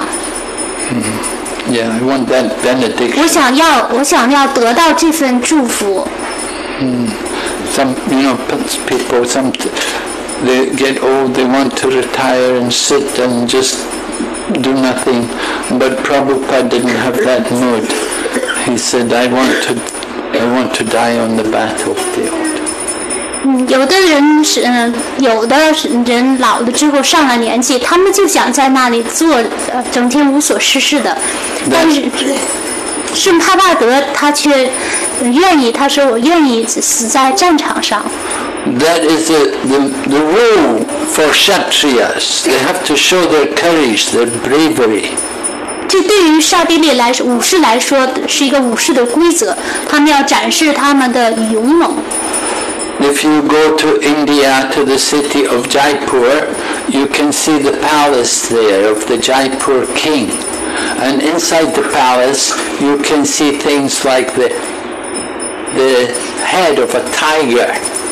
Yeah, I want that benediction. 我想要，我想要得到这份祝福。 Mm. Some, you know, people, some, they get old, they want to retire and sit and just do nothing. But Prabhupada didn't have that mood. He said, I want to, I want to die on the battlefield. 嗯，有的人是，嗯，有的人老了之后上了年纪，他们就想在那里坐，呃，整天无所事事的。但是圣帕帕德他却愿意，他说我愿意死在战场上。 That is the, the, the rule for Kshatriyas. They have to show their courage, their bravery. 这对于刹帝利来说，武士来说是一个武士的规则，他们要展示他们的勇猛。 If you go to India, to the city of Jaipur, you can see the palace there of the Jaipur king. And inside the palace, you can see things like the, the head of a tiger.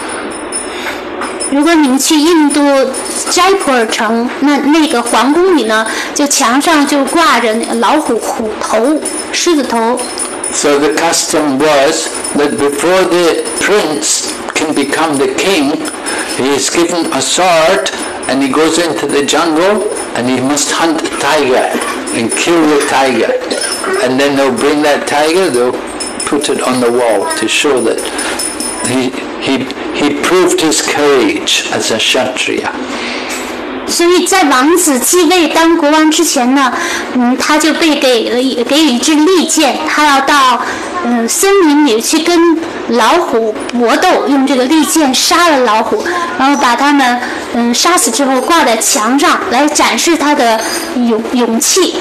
如果你们去印度斋普尔城，那那个皇宫里呢，就墙上就挂着老虎虎头、狮子头。 So the custom was that before the prince can become the king, he is given a sword and he goes into the jungle and he must hunt a tiger and kill the tiger. And then they'll bring that tiger, they'll put it on the wall to show that he, he, he proved his courage as a Kshatriya. 所以在王子继位当国王之前呢，嗯，他就被给了给予一支利剑，他要到嗯森林里去跟老虎搏斗，用这个利剑杀了老虎，然后把他们嗯杀死之后挂在墙上，来展示他的勇勇气。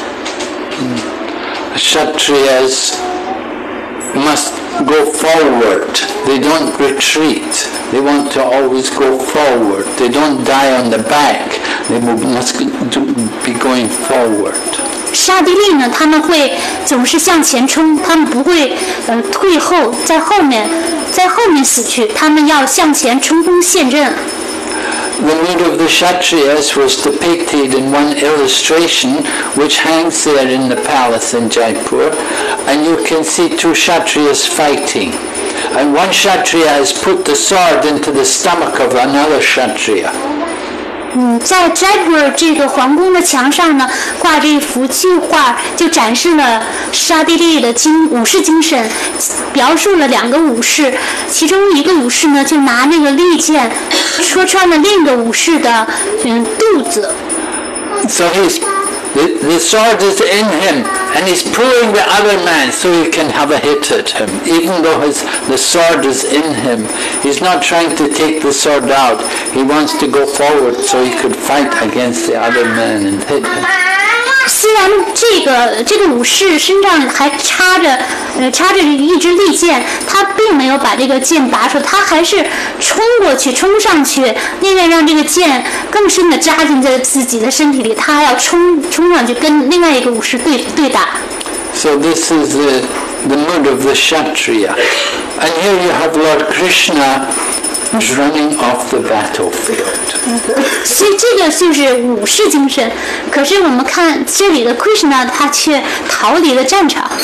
Kshatriyas must go forward. They don't retreat. They want to always go forward. They don't die on the back. They must be going forward. 刹帝利呢，他们会总是向前冲，他们不会呃退后，在后面，在后面死去，他们要向前冲锋陷阵。 The mood of the Kshatriyas was depicted in one illustration which hangs there in the palace in Jaipur, and you can see two Kshatriyas fighting. And one Kshatriya has put the sword into the stomach of another Kshatriya. 嗯，在斋普尔这个皇宫的墙上呢，挂着一幅巨画，就展示了刹帝利的精武士精神，描述了两个武士，其中一个武士呢就拿那个利剑戳穿了另一个武士的嗯肚子。 So he's the, the sword is in him, and he's pulling the other man so he can have a hit at him. Even though his, the sword is in him, he's not trying to take the sword out. He wants to go forward so he could fight against the other man and hit him. 虽然这个这个武士身上还插着呃插着一支利剑，他并没有把这个剑拔出，他还是冲过去冲上去，宁愿让这个剑更深的扎进在自己的身体里，他还要冲冲上去跟另外一个武士对对打。 So this is the, the mood of the Kshatriya. And here you have Lord Krishna who's running off the battlefield. 所以这个就是武士精神。可是我们看这里的 Krishna 他却逃离了战场。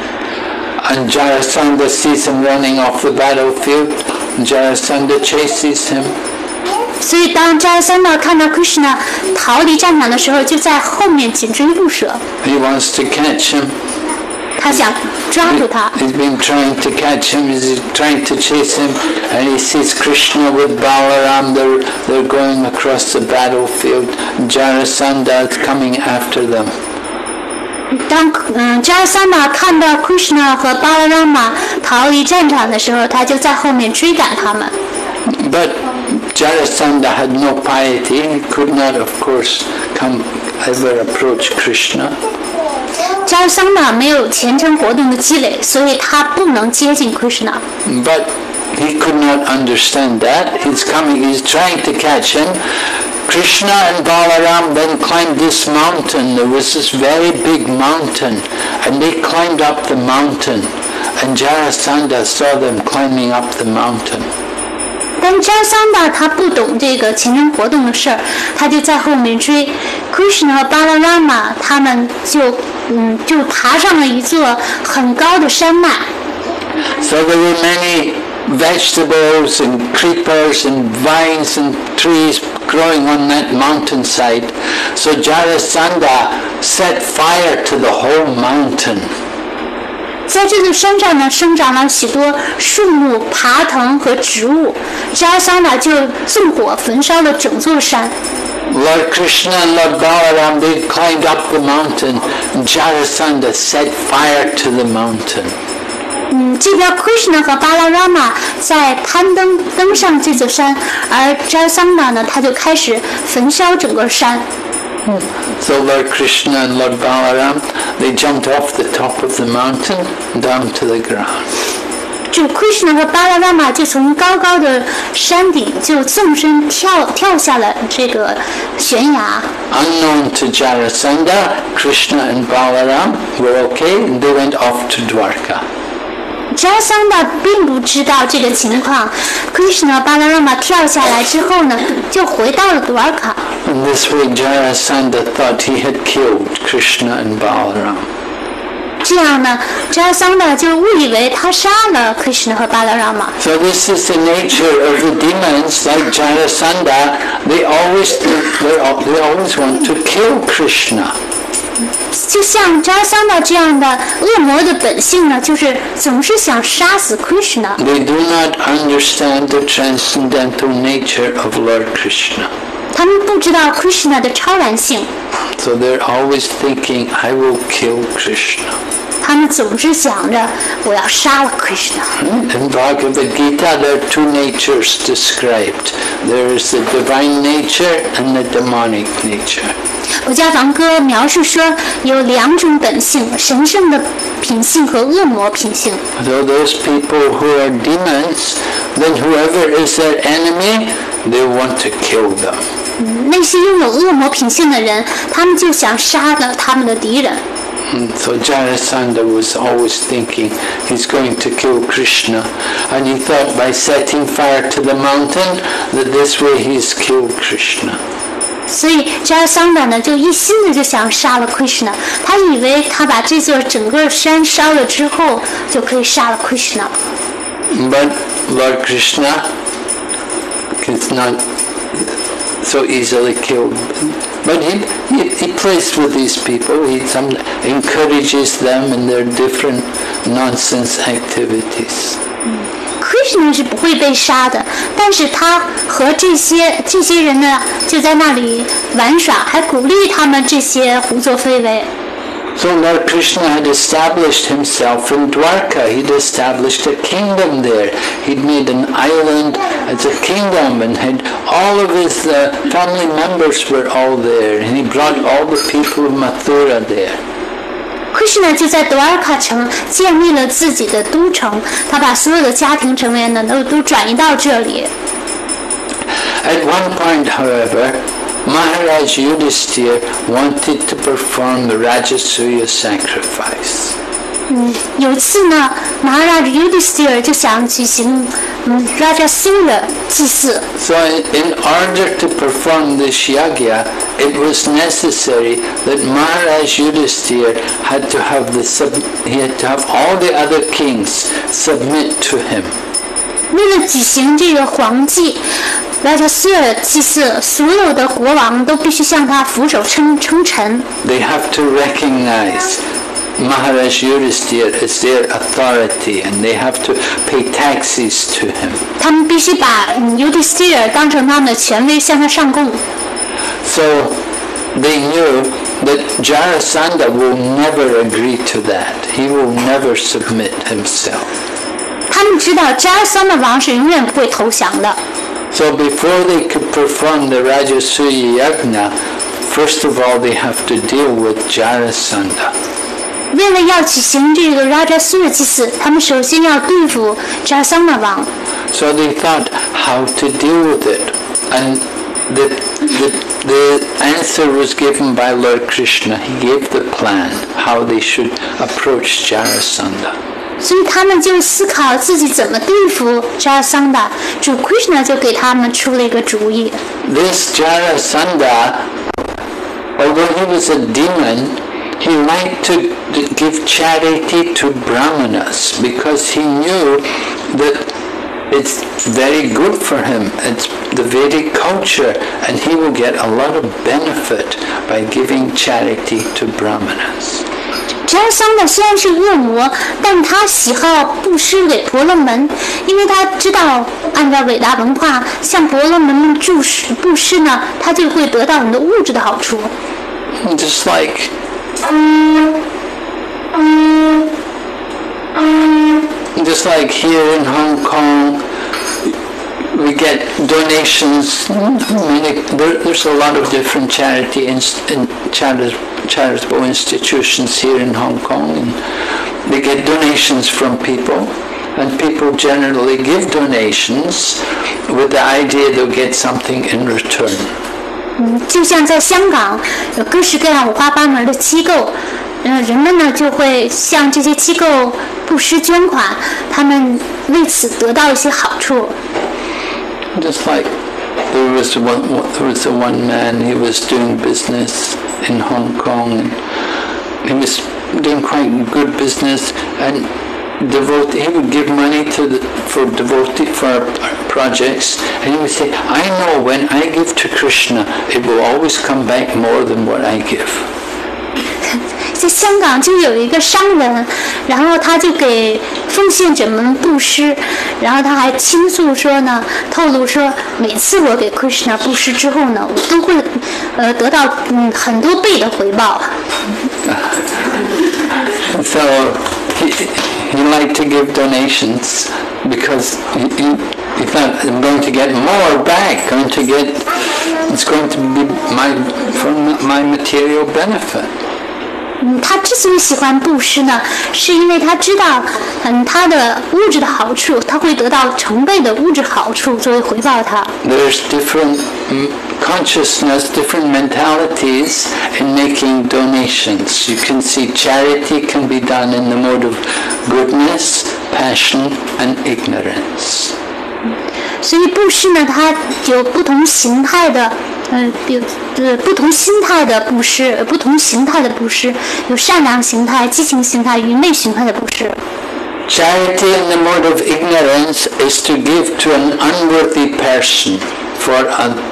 And Jarasandha sees him running off the battlefield. And Jarasandha chases him. 所以当扎三达看到 Krishna 逃离战场的时候，就在后面紧追不舍。 He wants to catch him. 他想抓住他。 He's been trying to catch him. He's trying to chase him, and he sees Krishna with Balaram. They're they're going across the battlefield. Jarasandha is coming after them. 当嗯扎三达看到 Krishna 和 Balarama 逃离战场的时候，他就在后面追赶他们。 But Jarasandha had no piety. He could not, of course, come ever approach Krishna. 扎桑达没有虔诚活动的积累，所以他不能接近 Krishna。 But he could not understand that. He's coming. He's trying to catch him. Krishna and Balaram then climbed this mountain. There was this very big mountain, and they climbed up the mountain. And Jarasandha saw them climbing up the mountain. 但扎桑达他不懂这个虔诚活动的事儿，他就在后面追 Krishna 和 Balarama， 他们就嗯就爬上了一座很高的山脉。 So there were many vegetables and creepers and vines and trees growing on that mountainside. So Jarasandha set fire to the whole mountain. 在这座山上呢，生长了许多树木、爬藤和植物。扎桑达就纵火焚烧了整座山。 Lord Krishna and Lord Balaram, they climbed up the mountain, and Jarasandha set fire to the mountain. 嗯，这边 Krishna 和 Balarama 在攀登登上这座山，而扎桑达呢，他就开始焚烧整个山。 So Lord Krishna and Lord Balaram, they jumped off the top of the mountain down to the ground. 就 Krishna 和 Balarama 就从高高的山顶就纵身跳跳下了这个悬崖。 Unknown to Jarasandha, Krishna and Balaram were okay, and they went off to Dwarka. 扎桑达并不知道这个情况 ，Krishna 巴拉拉玛跳下来之后呢，就回到了多尔卡。 In this way, Jarasandha thought he had killed Krishna and Balaram. 这样呢，扎桑达就误以为他杀了 Krishna 和巴拉拉玛。 So this is the nature of the demons, like Jarasandha. They always they always want to kill Krishna. 就像扎桑达这样的恶魔的本性呢，就是总是想杀死 Krishna。 They do not understand the transcendental nature of Lord Krishna. 他们不知道 Krishna 的超然性。 So they're always thinking, I will kill Krishna. 他们总是想着我要杀了 Krishna。 In Bhagavad Gita, there are two natures described. There is the divine nature and the demonic nature. 我家房哥描述说有两种本性，神圣的品性和恶魔品性。 So those people who are demons, then whoever is their enemy, they want to kill them. 那些拥有恶魔品性的人，他们就想杀了他们的敌人。 So Jarasandha was always thinking he's going to kill Krishna, and he thought by setting fire to the mountain that this way he's killed Krishna. 所以扎桑达呢，就一心的就想杀了 Krishna， 他以为他把这座整个山烧了之后，就可以杀了 Krishna。 But Lord Krishna is not so easily killed. But he, he, he plays with these people. He some, encourages them in their different nonsense activities. Krishna 是不会被杀的，但是他和这些这些人呢，就在那里玩耍，还鼓励他们这些胡作非为。 So Lord Krishna had established himself in Dwarka. He'd established a kingdom there. He'd made an island as a kingdom and had all of his uh, family members were all there. And he brought all the people of Mathura there. Krishna 就在德尔卡城建立了自己的都城，他把所有的家庭成员呢都都转移到这里。 At one point, however, Maharaj Yudhisthira wanted to perform the Rajasuya sacrifice. 嗯，有一次呢，马哈拉 Yudhisthira 就想举行嗯 Rajasuya 祭祀。 So in order to perform this yagya, it was necessary that Maharaj Yudhisthira had to have the sub, he had to have all the other kings submit to him. 为了举行这个皇祭 Rajasuya 祭祀，所有的国王都必须向他俯首称称臣。 They have to recognize Maharaj Yudhisthira as their authority, and they have to pay taxes to him. 他们必须把 Yudhisthira 当成他们的权威，向他上贡。 So they knew that Jarasandha will never agree to that. He will never submit himself. 他们知道扎尔桑的王是永远不会投降的。 So before they could perform the Rajasuya Yagna, first of all they have to deal with Jarasandha. 为了要举行这个 Rajasuya 祭祀，他们首先要对付扎尔桑的王。 So they thought how to deal with it, and the, the, the answer was given by Lord Krishna. He gave the plan how they should approach Jarasandha. 所以他们就思考自己怎么对付扎尔桑的，主 Krishna 就给他们出了一个主意。 This Jarasandha, although he was a demon, he liked to give charity to Brahmanas because he knew that it's very good for him. It's the Vedic culture, and he will get a lot of benefit by giving charity to Brahmanas. 扎尔桑的虽然是恶魔，但他喜好布施给婆罗门，因为他知道按照伟大文化向婆罗门们注施布施呢，他就会得到很多物质的好处。 Just like just like here in Hong Kong, we get donations. Many, there, there's a lot of different charity in, in charitable, charitable institutions here in Hong Kong, and they get donations from people, and people generally give donations with the idea they'll get something in return. 嗯，就像在香港有各式各样五花八门的机构，嗯，人们呢就会向这些机构布施捐款，他们为此得到一些好处。 Just like there was one, there was a one man, he was doing business in Hong Kong, and he was doing quite good business, and devotee, he would give money to the, for devotee for projects, and he would say, I know when I give to Krishna, it will always come back more than what I give. 在香港就有一个商人，然后他就给奉献者们布施，然后他还倾诉说呢，透露说每次我给 Krishna 布施之后呢，我都会呃得到嗯很多倍的回报。 So he, he liked to give donations because he, he, he thought I'm going to get more back, going to get it's going to be my for my material benefit. 嗯，他之所以喜欢布施呢，是因为他知道，嗯，他的物质的好处，他会得到成倍的物质好处作为回报他。 There's different consciousness, different mentalities in making donations. You can see charity can be done in the mode of goodness, passion, and ignorance. 所以布施呢，它有不同形态的。嗯，有呃不同心态的布施，不同形态的布施，有善良形态、激情形态、愚昧形态的布施。 Charity in the mode of ignorance is to give to an unworthy person for a,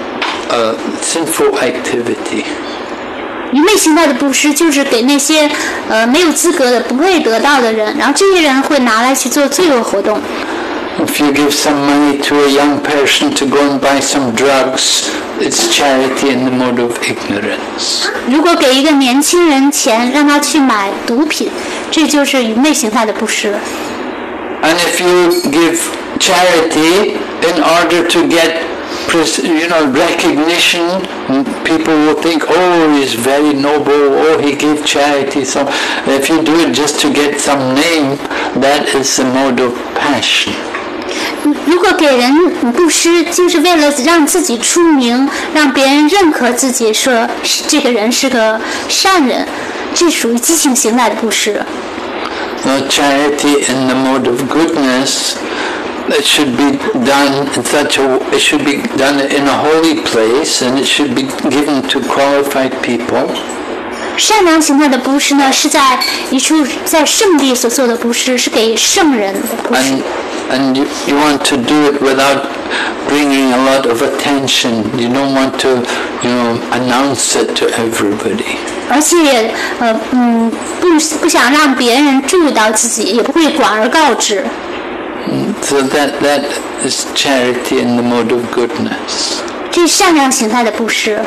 uh, sinful activity. 愚昧形态的布施就是给那些呃没有资格的、不配得到的人，然后这些人会拿来去做罪恶活动。 If you give some money to a young person to go and buy some drugs, it's charity in the mode of ignorance. 如果给一个年轻人钱让他去买毒品，这就是愚昧形态的布施。 And if you give charity in order to get, you know, recognition, people will think, oh, he's very noble, oh, he gave charity. So if you do it just to get some name, that is the mode of passion. 如果给人布施，就是为了让自己出名，让别人认可自己，说这个人是个善人，这属于激情形态的布施。 Now, charity in the mode of goodness, it should be done in such a, it should be done in a holy place, and it should be given to qualified people. 善良形态的布施呢，是在一处在圣地所做的布施，是给圣人的布施。 And, and you, you want to do it without bringing a lot of attention. You don't want to, you know, announce it to everybody. 而且，呃，嗯，不不想让别人注意到自己，也不会广而告之。 So that that is charity in the mode of goodness. 这是善良形态的布施。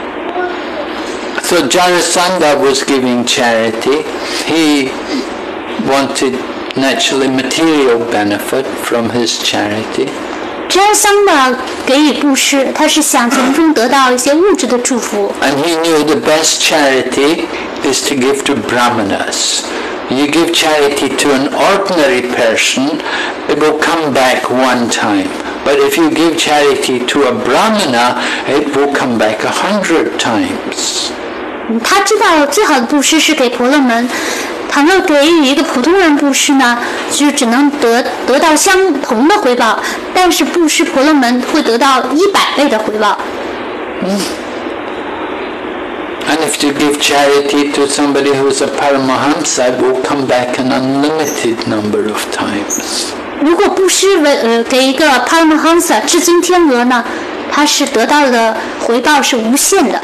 So Jarasandha was giving charity. He wanted naturally material benefit from his charity. 扎桑的给予布施，他是想从中得到一些物质的祝福。 And he knew the best charity is to give to brahmanas. You give charity to an ordinary person, it will come back one time. But if you give charity to a brahmana, it will come back a hundred times. 他知道最好的布施是给婆罗门，倘若给予一个普通人布施呢，就只能得得到相同的回报，但是布施婆罗门会得到一百倍的回报。 Mm. And if you give charity to somebody who's a Paramahamsa, it will come back an unlimited number of times. 如果布施为呃给一个 Paramahamsa 至尊天鹅呢，他是得到的回报是无限的。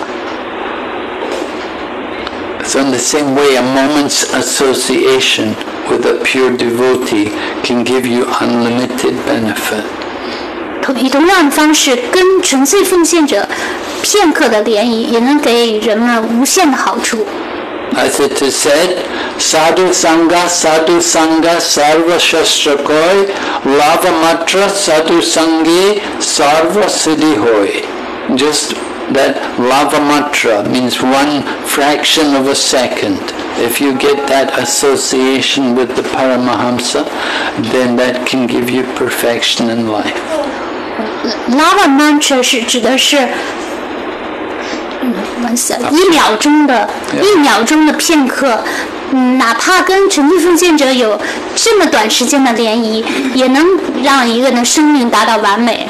So in the same way, a moment's association with a pure devotee can give you unlimited benefit. 以同样的方式，跟纯粹奉献者片刻的联谊，也能给人们无限的好处。 As it is said, Sadhu Sangha, Sadhu Sangha, Sarva Shastrakoi, Lava Matra, Sadhu Sangi, Sarva Siddhi Hoi. Just that lava matra means one fraction of a second. If you get that association with the Paramahamsa, then that can give you perfection in life. Lava mantra 是指的是，嗯，一秒钟的，一秒钟的片刻，嗯，哪怕跟纯粹奉献者有这么短时间的联谊，也能让一个人的生命达到完美。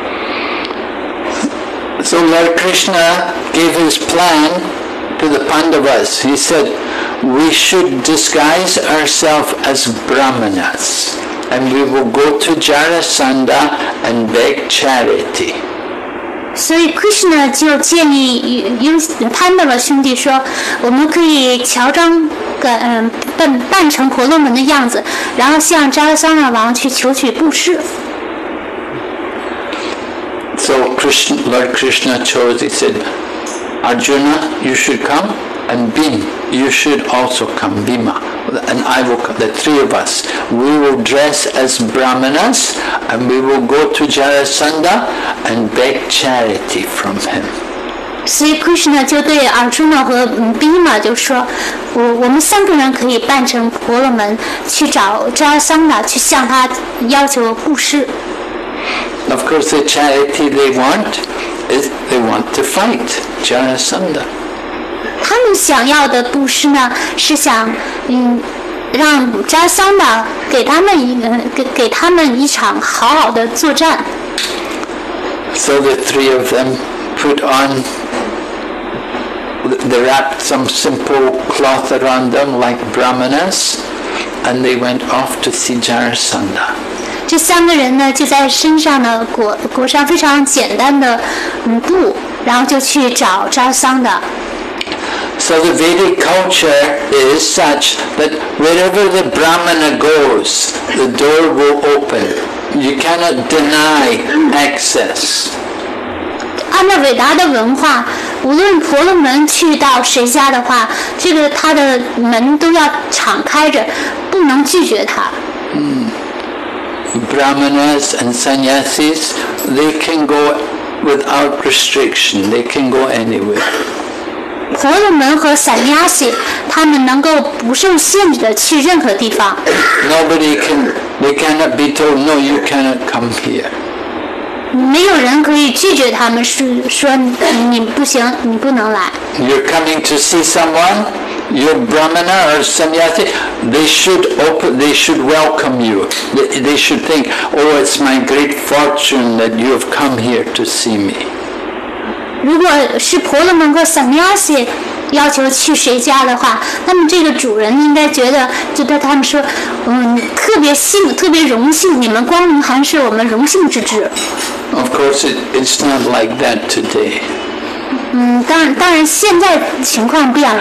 So Lord Krishna gave his plan to the Pandavas. He said, we should disguise ourselves as brahmanas, and we will go to Jarasandha and beg charity. 所以 Krishna 就建议潘达瓦兄弟说，我们可以乔装个嗯扮扮成婆罗门的样子，然后向扎拉桑那王去求取布施。 So Krishna, Lord Krishna chose, he said, Arjuna, you should come, and Bhima, you should also come, Bhima, and I will come, the three of us. We will dress as brahmanas, and we will go to Jarasandha and beg charity from him. 所以 Krishna 就对 Arjuna 和 Bhima 就说，我我们三个人可以扮成婆罗门去找扎桑那，去向他要求布施。 Of course, the charity they want is they want to fight Jarasandha. 他们想要的布施呢，是想嗯让扎桑那给他们一个给给他们一场好好的作战。 So the three of them put on, they wrapped some simple cloth around them like brahmanas, and they went off to see Jarasandha. 这三个人呢，就在身上呢裹裹上非常简单的嗯布， 然后就去找扎桑的。 So the Vedic culture is such that wherever the Brahmana goes, the door will open. You cannot deny access. 按照伟达的文化，无论婆罗门去到谁家的话，这个他的门都要敞开着，不能拒绝他。 Mm. Brahmanas and sannyasis, they can go without restriction. They can go anywhere. 婆罗门和散亚西，他们能够不受限制的去任何地方。 Nobody can. They cannot be told, no, you cannot come here. 没有人可以拒绝他们，是说你不行，你不能来。 You're coming to see someone, you're Brahmana or sannyasi. They should open. They should welcome you. They, they should think, oh, it's my great fortune that you have come here to see me. 如果是婆罗门和散亚西要求去谁家的话，那么这个主人应该觉得，就对他们说，嗯，特别幸，特别荣幸，你们光临寒舍，我们荣幸之至。 Of course, it, it's not like that today. 嗯，当然，当然，现在情况变了。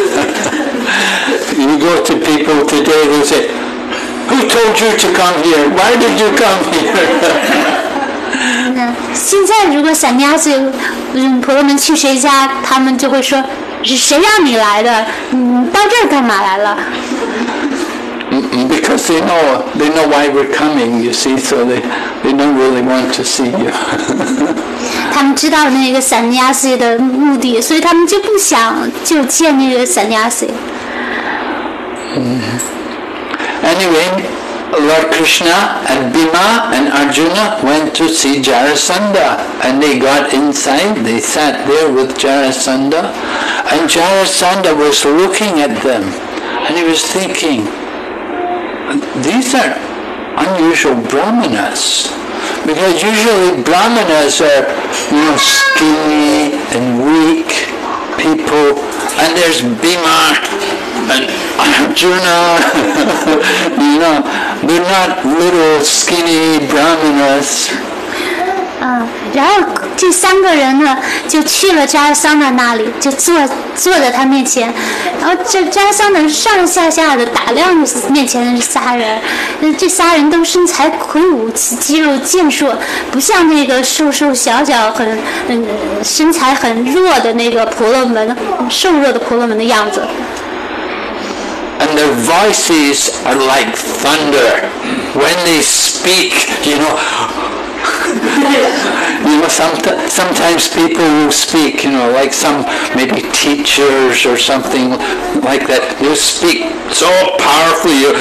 You go to people today, they say, "Who told you to come here? Why did you come here?" 那现在如果散亚西，嗯，婆罗门去谁家，他们就会说，是谁让你来的？嗯，到这儿干嘛来了？ Because they know they know why we're coming, you see, so they they don't really want to see you. 他们知道那个散亚西的目的，所以他们就不想就见那个散亚西。 Anyway, Lord Krishna and Bhima and Arjuna went to see Jarasandha, and they got inside. They sat there with Jarasandha, and Jarasandha was looking at them, and he was thinking, these are unusual brahmanas, because usually brahmanas are, you know, skinny and weak people, and there's Bhima and Arjuna, you know, they're not little skinny brahmanas. 嗯，然后这三个人呢，就去了扎桑的那里，就坐坐在他面前。然后这扎桑呢，上上下下的打量面前的仨人，这仨人都身材魁梧，肌肉健硕，不像那个瘦瘦小小、很嗯身材很弱的那个婆罗门，瘦弱的婆罗门的样子。 And their voices are like thunder. When they speak, you know. You know, sometimes, sometimes people will speak, you know, like some maybe teachers or something like that. You speak so powerfully. You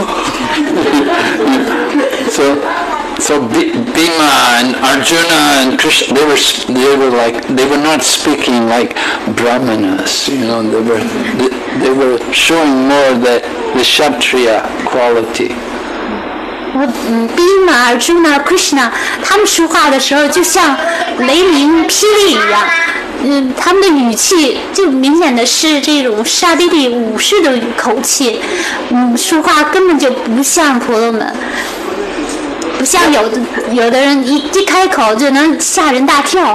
so, so Bhima and Arjuna and Krishna, they were they were like they were not speaking like brahmanas. You know, they were they, they were showing more the the Kshatriya quality. 嗯，比马、Arjuna、Krishna， 他们说话的时候就像雷鸣霹雳一样，嗯，他们的语气就明显的是这种刹帝利武士的口气，嗯，说话根本就不像婆罗门，不像有的有的人一一开口就能吓人大跳。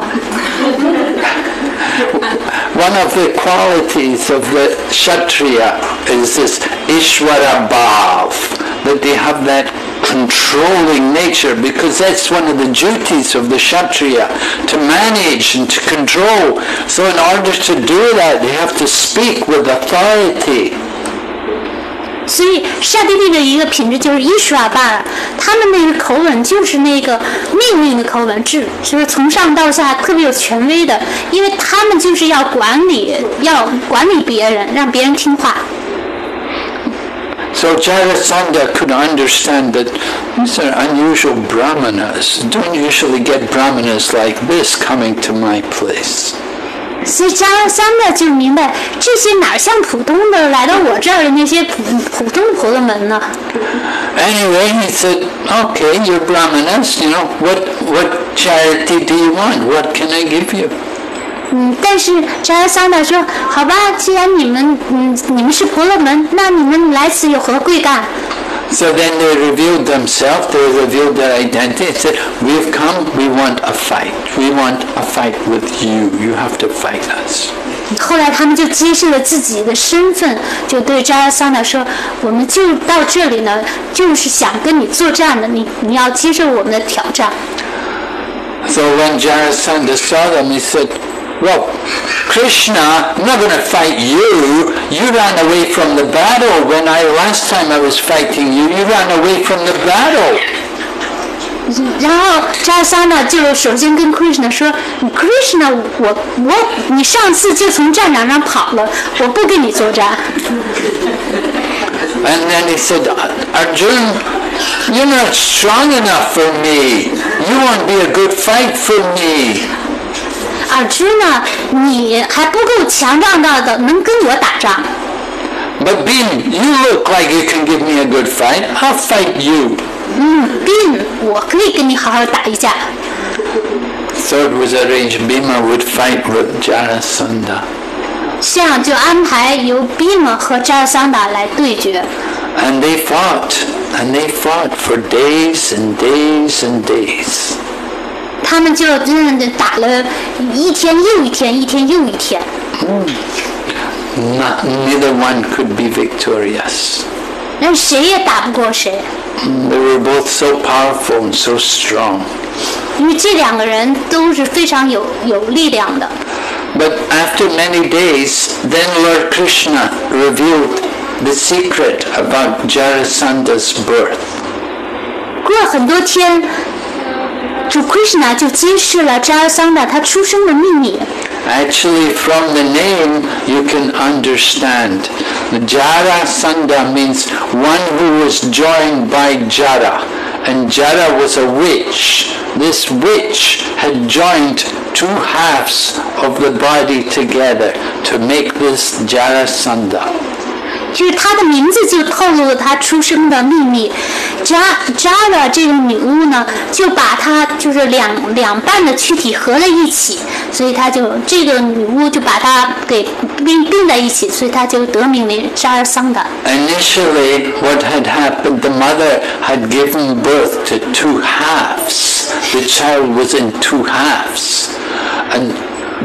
One of the qualities of the Kshatriya is this Ishvara Bhav, that they have that controlling nature, because that's one of the duties of the Kshatriya, to manage and to control. So in order to do that, they have to speak with authority. 所以刹帝利的一个品质就是伊什瓦巴尔，他们那个口吻就是那个命令的口吻，是就是从上到下特别有权威的，因为他们就是要管理，要管理别人，让别人听话。 So Jarasandha could understand that these are unusual brahmanas. Don't usually get brahmanas like this coming to my place. 所以加拉桑的就明白，这些哪像普通的来到我这儿的那些普普通婆罗门呢 ？Anyway, he said, "Okay, you're brahmanas. You know what? What charity do you want? What can I give you?" 嗯，但是扎拉桑的说：“好吧，既然你们嗯你们是婆罗门，那你们来此有何贵干？” So then they revealed themselves, they revealed their identity, and said, we've come, we want a fight. We want a fight with you. You have to fight us. 后来他们就揭示了自己的身份，就对扎拉桑达说：“我们就到这里呢，就是想跟你作战的，你你要接受我们的挑战。” So when Jarasandha saw them, he said, well, Krishna, I'm not going to fight you. You ran away from the battle. When I last time I was fighting you, you ran away from the battle. 然后扎拉桑呢，就首先跟 Krishna 说 ：“Krishna， 我我你上次就从战场上跑了，我不跟你作战。” And then he said, Arjun, you're not strong enough for me. You won't be a good fight for me. 尔朱呢，你还不够强壮到的能跟我打仗。 But Bhim, you look like you can give me a good fight. I'll fight you. 嗯 ，Bhim， 我可以跟你好好打一架。 So it was arranged Bhima would fight with Jarasandha. 这样就安排由 Bhima 和扎拉桑达来对决。 And they fought, and they fought for days and days and days. 他们就真的打了一天又一天，一天又一天。 Not, neither one could be victorious. 但谁也打不过谁。 They were both so powerful and so strong. 因为这两个人都是非常有有力量的。 But after many days, then Lord Krishna revealed the secret about Jarasandha's birth. 过了很多天，主 Krishna 就揭示了扎拉桑达他出生的秘密。 Actually, from the name, you can understand. Jarasandha means one who was joined by Jara. And Jara was a witch. This witch had joined two halves of the body together to make this Jarasandha. 就是她的名字就透露了她出生的秘密。扎扎的这个女巫呢，就把她就是两两半的躯体合在一起，所以她就这个女巫就把她给并并在一起，所以她就得名为扎尔桑达。 Initially, what had happened, the mother had given birth to two halves. The child was in two halves. And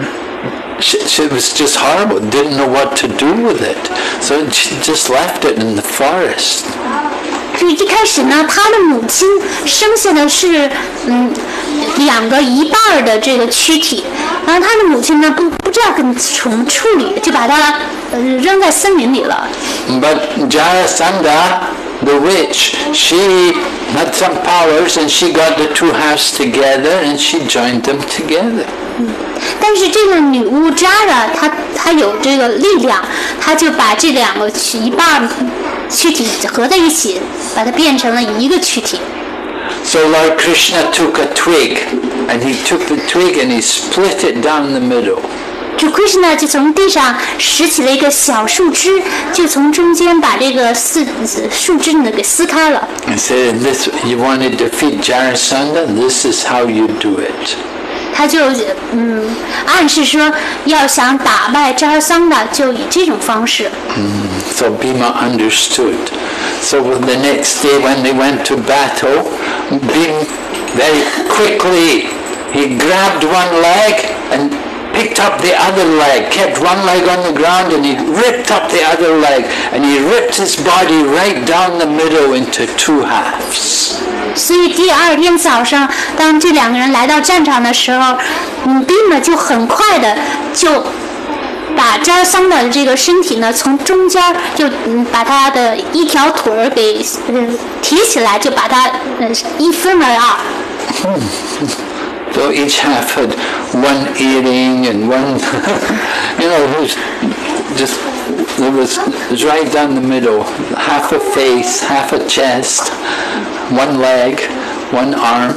she, she was just horrible, didn't know what to do with it. So she just left it in the forest. 所以一开始呢，她的母亲生下的是嗯两个一半的这个躯体，然后她的母亲呢不不知道怎么处理，就把它呃扔在森林里了。 But Jarasandha, the witch, she had some powers and she got the two halves together and she joined them together. 但是这个女巫扎拉，她她有这个力量，她就把这两个一半躯体合在一起，把它变成了一个躯体。 So Lord Krishna took a twig and he took the twig and he split it down the middle. 主 Krishna 就从地上拾起了一个小树枝，就从中间把这个四树枝呢给撕开了。 And said, "This you want to defeat Jarasandha? This is how you do it." 他就嗯暗示说，要想打败扎尔桑达，就以这种方式。 Mm, so Bhima understood. So the next day when they went to battle, Bhima very quickly he grabbed one leg and picked up the other leg, kept one leg on the ground and he ripped up the other leg and he ripped his body right down the middle into two halves. 所以第二天早上，当这两个人来到战场的时候，嗯，宾呢就很快的就把扎尔桑达的这个身体呢从中间就嗯把他的一条腿儿给嗯提起来，就把它呃一分为二。 So each half had one earring and one, you know, it was just, it was, it was right down the middle, half a face, half a chest, one leg, one arm.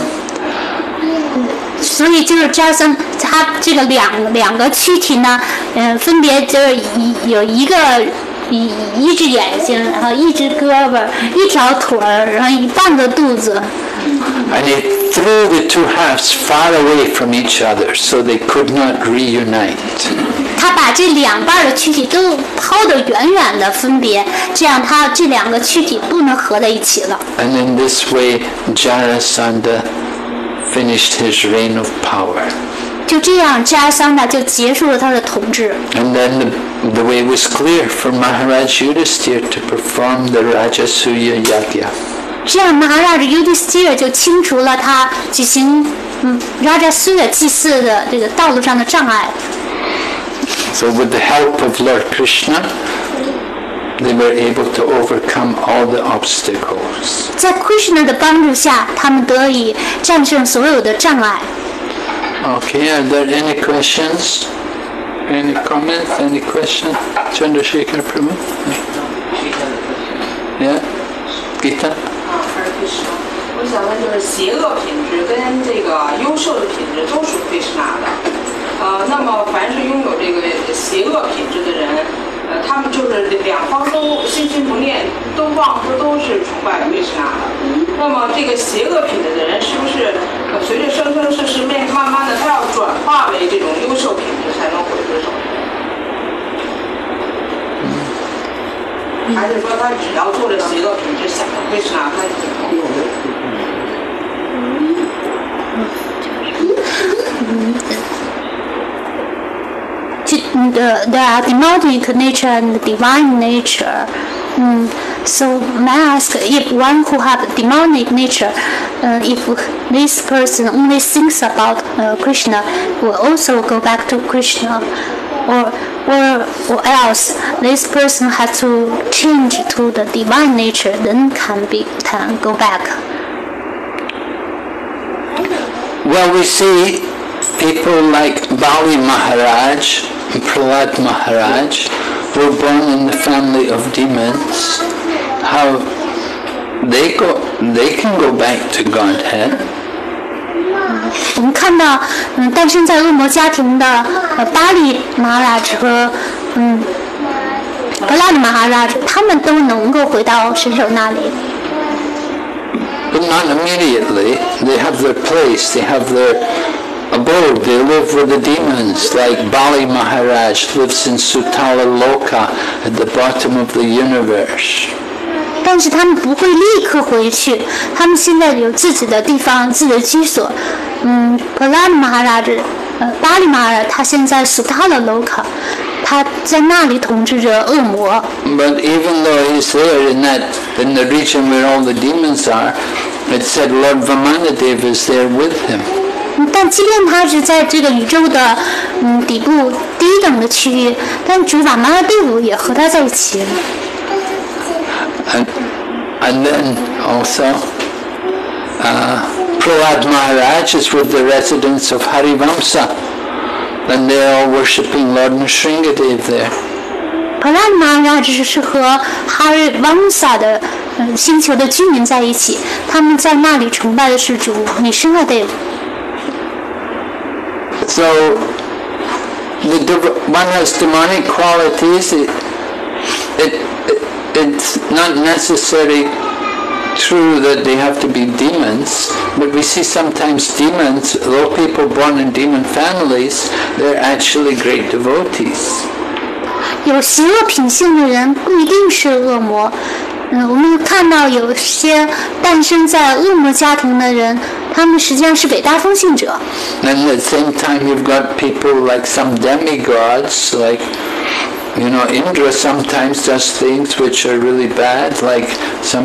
所以就是扎森，他这个两两个躯体呢，嗯、呃，分别就是一有一个一一只眼睛，然后一只胳膊，一条腿儿，然后一半个肚子。 And he threw the two halves far away from each other so they could not reunite. 他把这两半的躯体都抛得远远的分别，这样他这两个躯体不能合在一起了。 And in this way, Jarasandha finished his reign of power. 就这样，扎桑达就结束了他的统治。 And then the, the way was clear for Maharaj Yudhisthira to perform the Rajasuya Yagya. 这样，马哈拉的尤迪斯提尔就清除了他举行嗯 Rajasuya 祭祀的这个道路上的障碍。 So with the help of Lord Krishna, they were able to overcome all the obstacles. 在 Krishna 的帮助下，他们得以战胜所有的障碍。 Okay, are there any questions? Any comments? Any questions? Chandrasekhar Prabhu? Yeah? Gita? 我想问，就是邪恶品质跟这个优秀的品质都属于krishna的，呃，那么凡是拥有这个邪恶品质的人，呃，他们就是两方都心心不念，都忘说都是崇拜krishna的。那么这个邪恶品质的人，是不是呃随着生生世世慢慢慢的，他要转化为这种优秀品质才能回归手？还是说他只要做了邪恶品质，想着krishna，他就有的？ The, there are demonic nature and divine nature. Mm, so may I ask, if one who have demonic nature, uh, if this person only thinks about uh, Krishna, will also go back to Krishna, or or or else this person has to change to the divine nature, then can be can go back. Well, we see people like Bali Maharaj and Prahlad Maharaj were born in the family of demons. How they go, they can go back to Godhead. 我们看到，嗯，诞生在恶魔家庭的呃巴利马哈拉和嗯格拉的马哈拉，他们都能够回到神手那里。 But not immediately. They have their place. They have their abode. They live with the demons. Like Bali Maharaj lives in Sutala Loka at the bottom of the universe. 但是他们不会立刻回去，他们现在有自己的地方、自己的居所。嗯，格拉的马哈拉这，呃，巴利马哈拉，他现在苏塔勒楼卡，他在那里统治着恶魔。 But even though he's there in that in the region where all the demons are, it said Lord Vamanadev is there with him. 但即便他是在这个宇宙的嗯底部低等的区域，但主法玛拉队伍也和他在一起。 And, and then also, uh, Prahlad Maharaj is with the residents of Harivamsa, and they're all worshipping Lord Nrsingadev there. Prahlad Maharaj 只是和哈瑞旺萨的嗯星球的居民在一起，他们在那里崇拜的是主Nrsingadev。 So, the one has demonic qualities. It, it, it, it's not necessarily true that they have to be demons, but we see sometimes demons, though people born in demon families, they're actually great devotees. 有邪恶品性的人不一定是恶魔。嗯，我们看到有些诞生在恶魔家庭的人，他们实际上是伟大奉行者。 And at the same time, you've got people like some demigods, like, you know, Indra sometimes does things which are really bad, like some.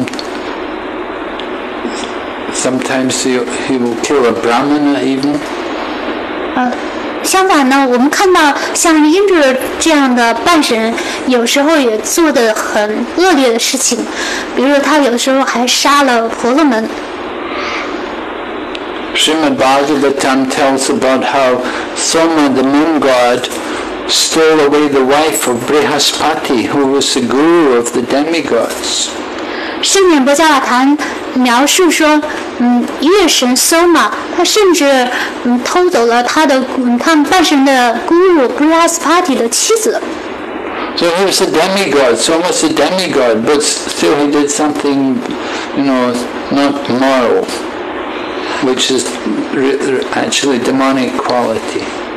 Sometimes he, he will kill a brahmana even. 呃，相反呢，我们看到像印度这样的半神，有时候也做的很恶劣的事情，比如说他有时候还杀了婆罗门。 Srimad Bhagavatam tells about how Soma, the moon god, stole away the wife of Brihaspati, who was the guru of the demigods. 圣典波加瓦坛描述说，嗯，月神 Soma， 他甚至嗯偷走了他的嗯他们半神的 guru Brihaspati 的妻子。 So he was a demigod, Soma was a demigod, but still he did something, you know, not moral, which is re- actually demonic quality.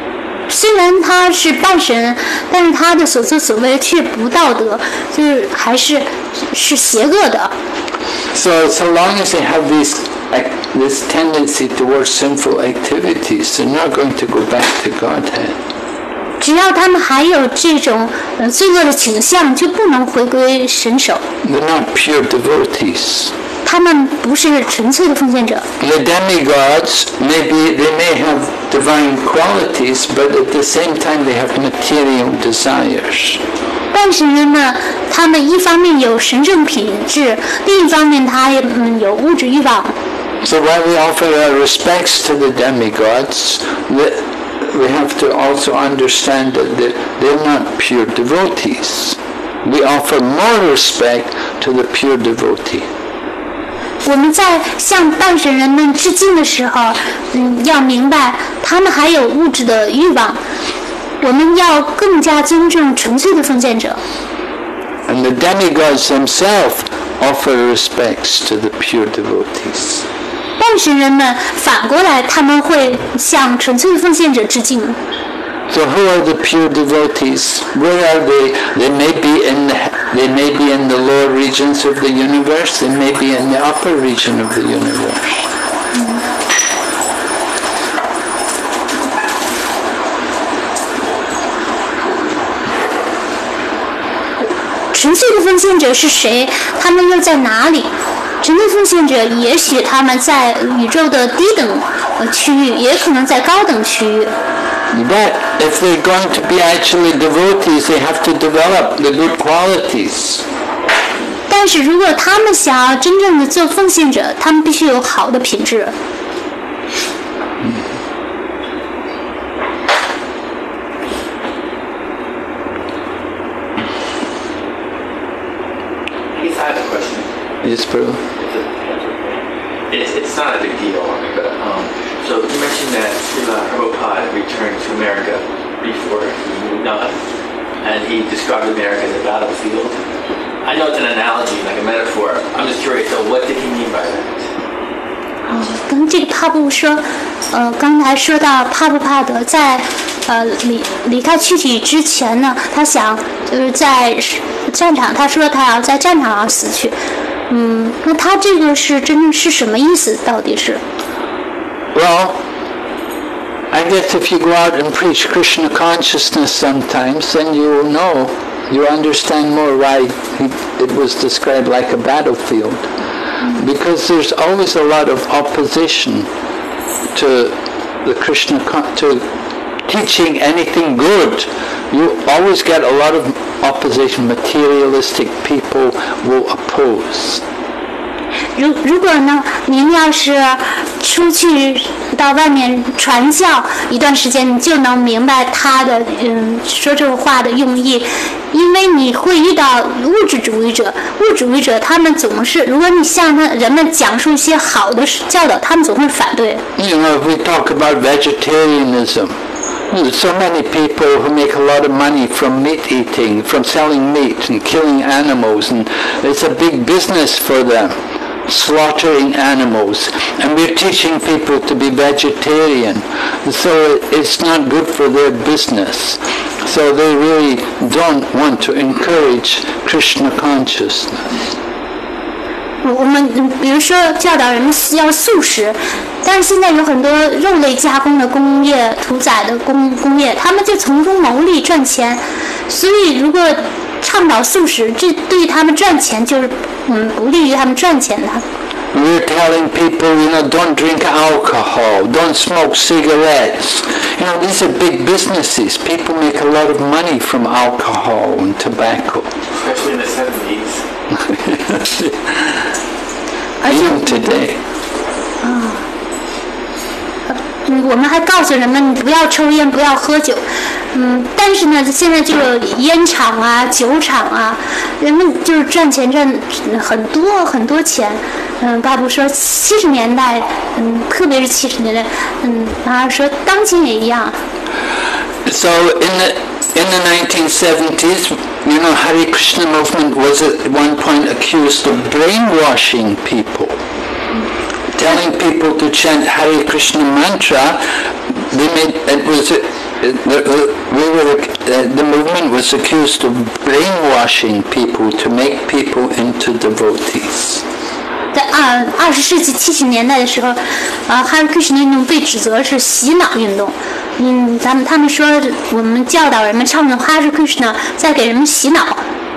虽然他是拜神，但是他的所作所为却不道德，就是还是是邪恶的。 So so long as they have these this tendency towards sinful activities, they're not going to go back to Godhead. 只要他们还有这种呃罪恶的倾向，就不能回归神手。 They're not pure devotees. 他们不是纯粹的奉献者。 The demigods, maybe they may have divine qualities, but at the same time they have material desires. 拜神人呢，他们一方面有神圣品质，另一方面他也嗯有物质欲望。 So while we offer our respects to the demigods, we have to also understand that they're not pure devotees. We offer more respect to the pure devotee. 我们在向拜神人们致敬的时候，嗯，要明白他们还有物质的欲望，我们要更加尊重纯粹的奉献者。 And the demigods themselves offer respects to the pure devotees. 拜神人们反过来，他们会向纯粹的奉献者致敬。 So who are the pure devotees? Where are they? They may be in the, they may be in the lower regions of the universe. They may be in the upper region of the universe. 纯粹的奉献者是谁？他们又在哪里？纯粹奉献者也许他们在宇宙的低等区域，也可能在高等区域。 But if they're going to be actually devotees, they have to develop the good qualities. 但是如果他们想要真正的做奉献者，他们必须有好的品质。 Yes, bro. It's, it's not a big deal, but um, so you mentioned that Srila Prabhupada returned to America before he moved on, and he described America as a battlefield. I know it's an analogy, like a metaphor. I'm just curious, so what did he mean by that? 哦，跟这个帕布说，呃，刚才说到帕布帕德在呃离离开躯体之前呢，他想就是在战场，他说他要在战场上死去。嗯，那他这个是真正是什么意思？到底是 ？Well, I guess if you go out and preach Krishna consciousness sometimes, then you will know, you understand more why it was described like a battlefield. Because there's always a lot of opposition to the Krishna, to teaching anything good. You always get a lot of opposition. Materialistic people will oppose. 如如果呢，您要是出去到外面传教一段时间，你就能明白他的嗯说这个话的用意，因为你会遇到物质主义者，物质主义者他们总是，如果你向他人们讲述一些好的教导，他们总会反对。 You know, if we talk about vegetarianism. There's so many people who make a lot of money from meat eating, from selling meat and killing animals, and it's a big business for them, slaughtering animals. And we're teaching people to be vegetarian, so it's not good for their business. So they really don't want to encourage Krishna consciousness. 我们比如说教导人们要素食，但是现在有很多肉类加工的工业、屠宰的工工业，他们就从中牟利赚钱。所以如果倡导素食，这对于他们赚钱就是嗯不利于他们赚钱的。 We're telling people, you know, don't drink alcohol, don't smoke cigarettes. You know, these are big businesses. People make a lot of money from alcohol and tobacco. Especially in the seventies. Even today. 啊，嗯，我们还告诉人们不要抽烟，不要喝酒。嗯，但是呢，现在就有烟厂啊、酒厂啊，人们就是赚钱赚很多很多钱。嗯，巴布说七十年代，嗯，特别是七十年代，嗯，然后说当今也一样。 So in the in the nineteen seventies, you know, Hare Krishna movement was at one point accused of brainwashing people, telling people to chant Hare Krishna mantra. They made it was the, the, we were, uh, the movement was accused of brainwashing people to make people into devotees. 在二二十世纪七十年代的时候，啊，哈里krishna运动被指责是洗脑运动。嗯，咱们他们说我们教导人们唱的哈里krishna在给人们洗脑。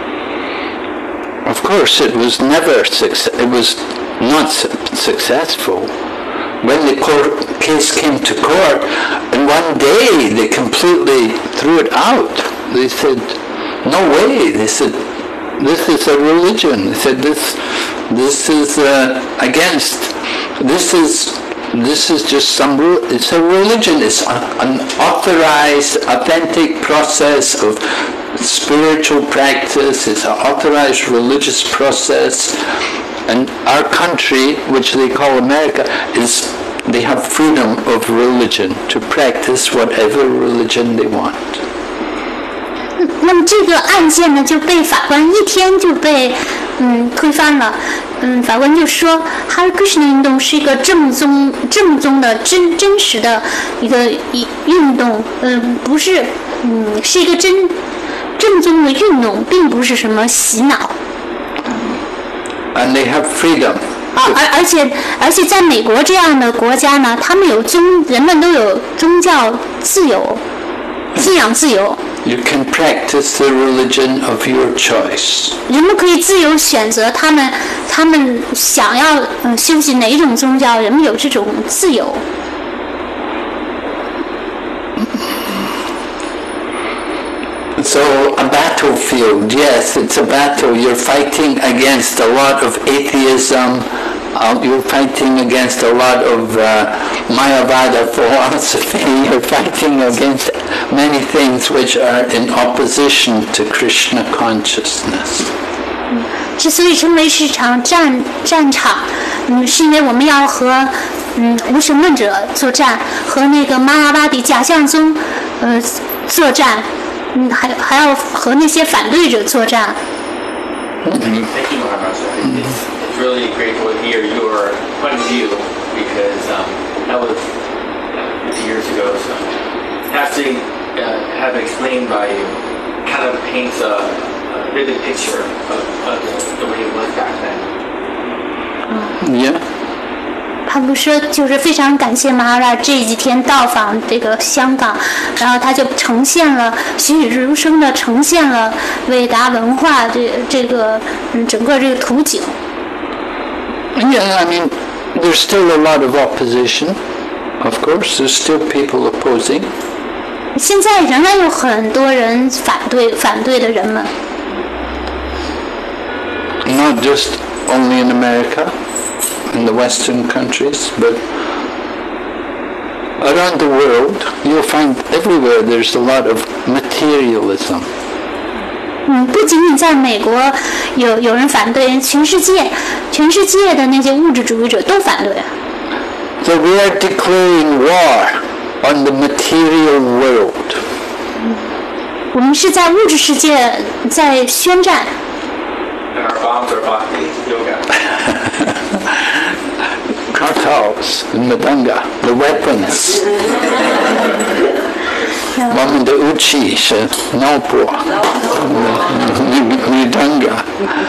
Of course, it was never success. It was not su successful. When the court case came to court, and one day they completely threw it out. They said, "No way." They said, "This is a religion." They said, "This, this is uh, against. This is, this is just some. It's a religion. It's an authorized, authentic process of spiritual practice. It's an authorized religious process." And our country, which they call America, is they have freedom of religion to practice whatever religion they want. 那么这个案件呢，就被法官一天就被嗯推翻了。嗯，法官就说，哈里krishna运动是一个正宗、正宗的真真实的一个一运动，嗯，不是，嗯，是一个真正宗的运动，并不是什么洗脑。 And they have freedom. 啊，而而且而且在美国这样的国家呢，他们有宗，人们都有宗教自由，信仰自由。 You can practice the religion of your choice. 人们可以自由选择他们他们想要嗯修习哪一种宗教，人们有这种自由。 So a battlefield, yes, it's a battle. You're fighting against a lot of atheism. Uh, you're fighting against a lot of uh, Mayavada philosophy. You're fighting against many things which are in opposition to Krishna consciousness. 之所以称为是场战战场，嗯，是因为我们要和嗯无神论者作战，和那个玛雅瓦底假象宗呃作战。嗯，还还要和那些反对者作战。 Thank you, Maharaj. It's, it's really grateful to hear your point of view because um, that was fifty years ago. So having uh, have explained by you kind of paints a, a vivid picture of, of the, the way it was back then. Yeah. 他不说，就是非常感谢马哈拉这几天到访这个香港，然后他就呈现了栩栩如生的呈现了伟达文化这这个嗯整个这个图景。 Yeah, I mean, there's still a lot of opposition. Of course, there's still people opposing. 现在仍然有很多人反对反对的人们。 Not just only in America. In the Western countries, but around the world, you'll find everywhere there's a lot of materialism. 嗯，不仅仅在美国有有人反对，全世界全世界的那些物质主义者都反对。 So we are declaring war on the material world. 我们是在物质世界在宣战。 And our bombs are bhakti yoga. Kartals, Madanga, the weapons. Mamanda Uchi, Naupo, Madanga.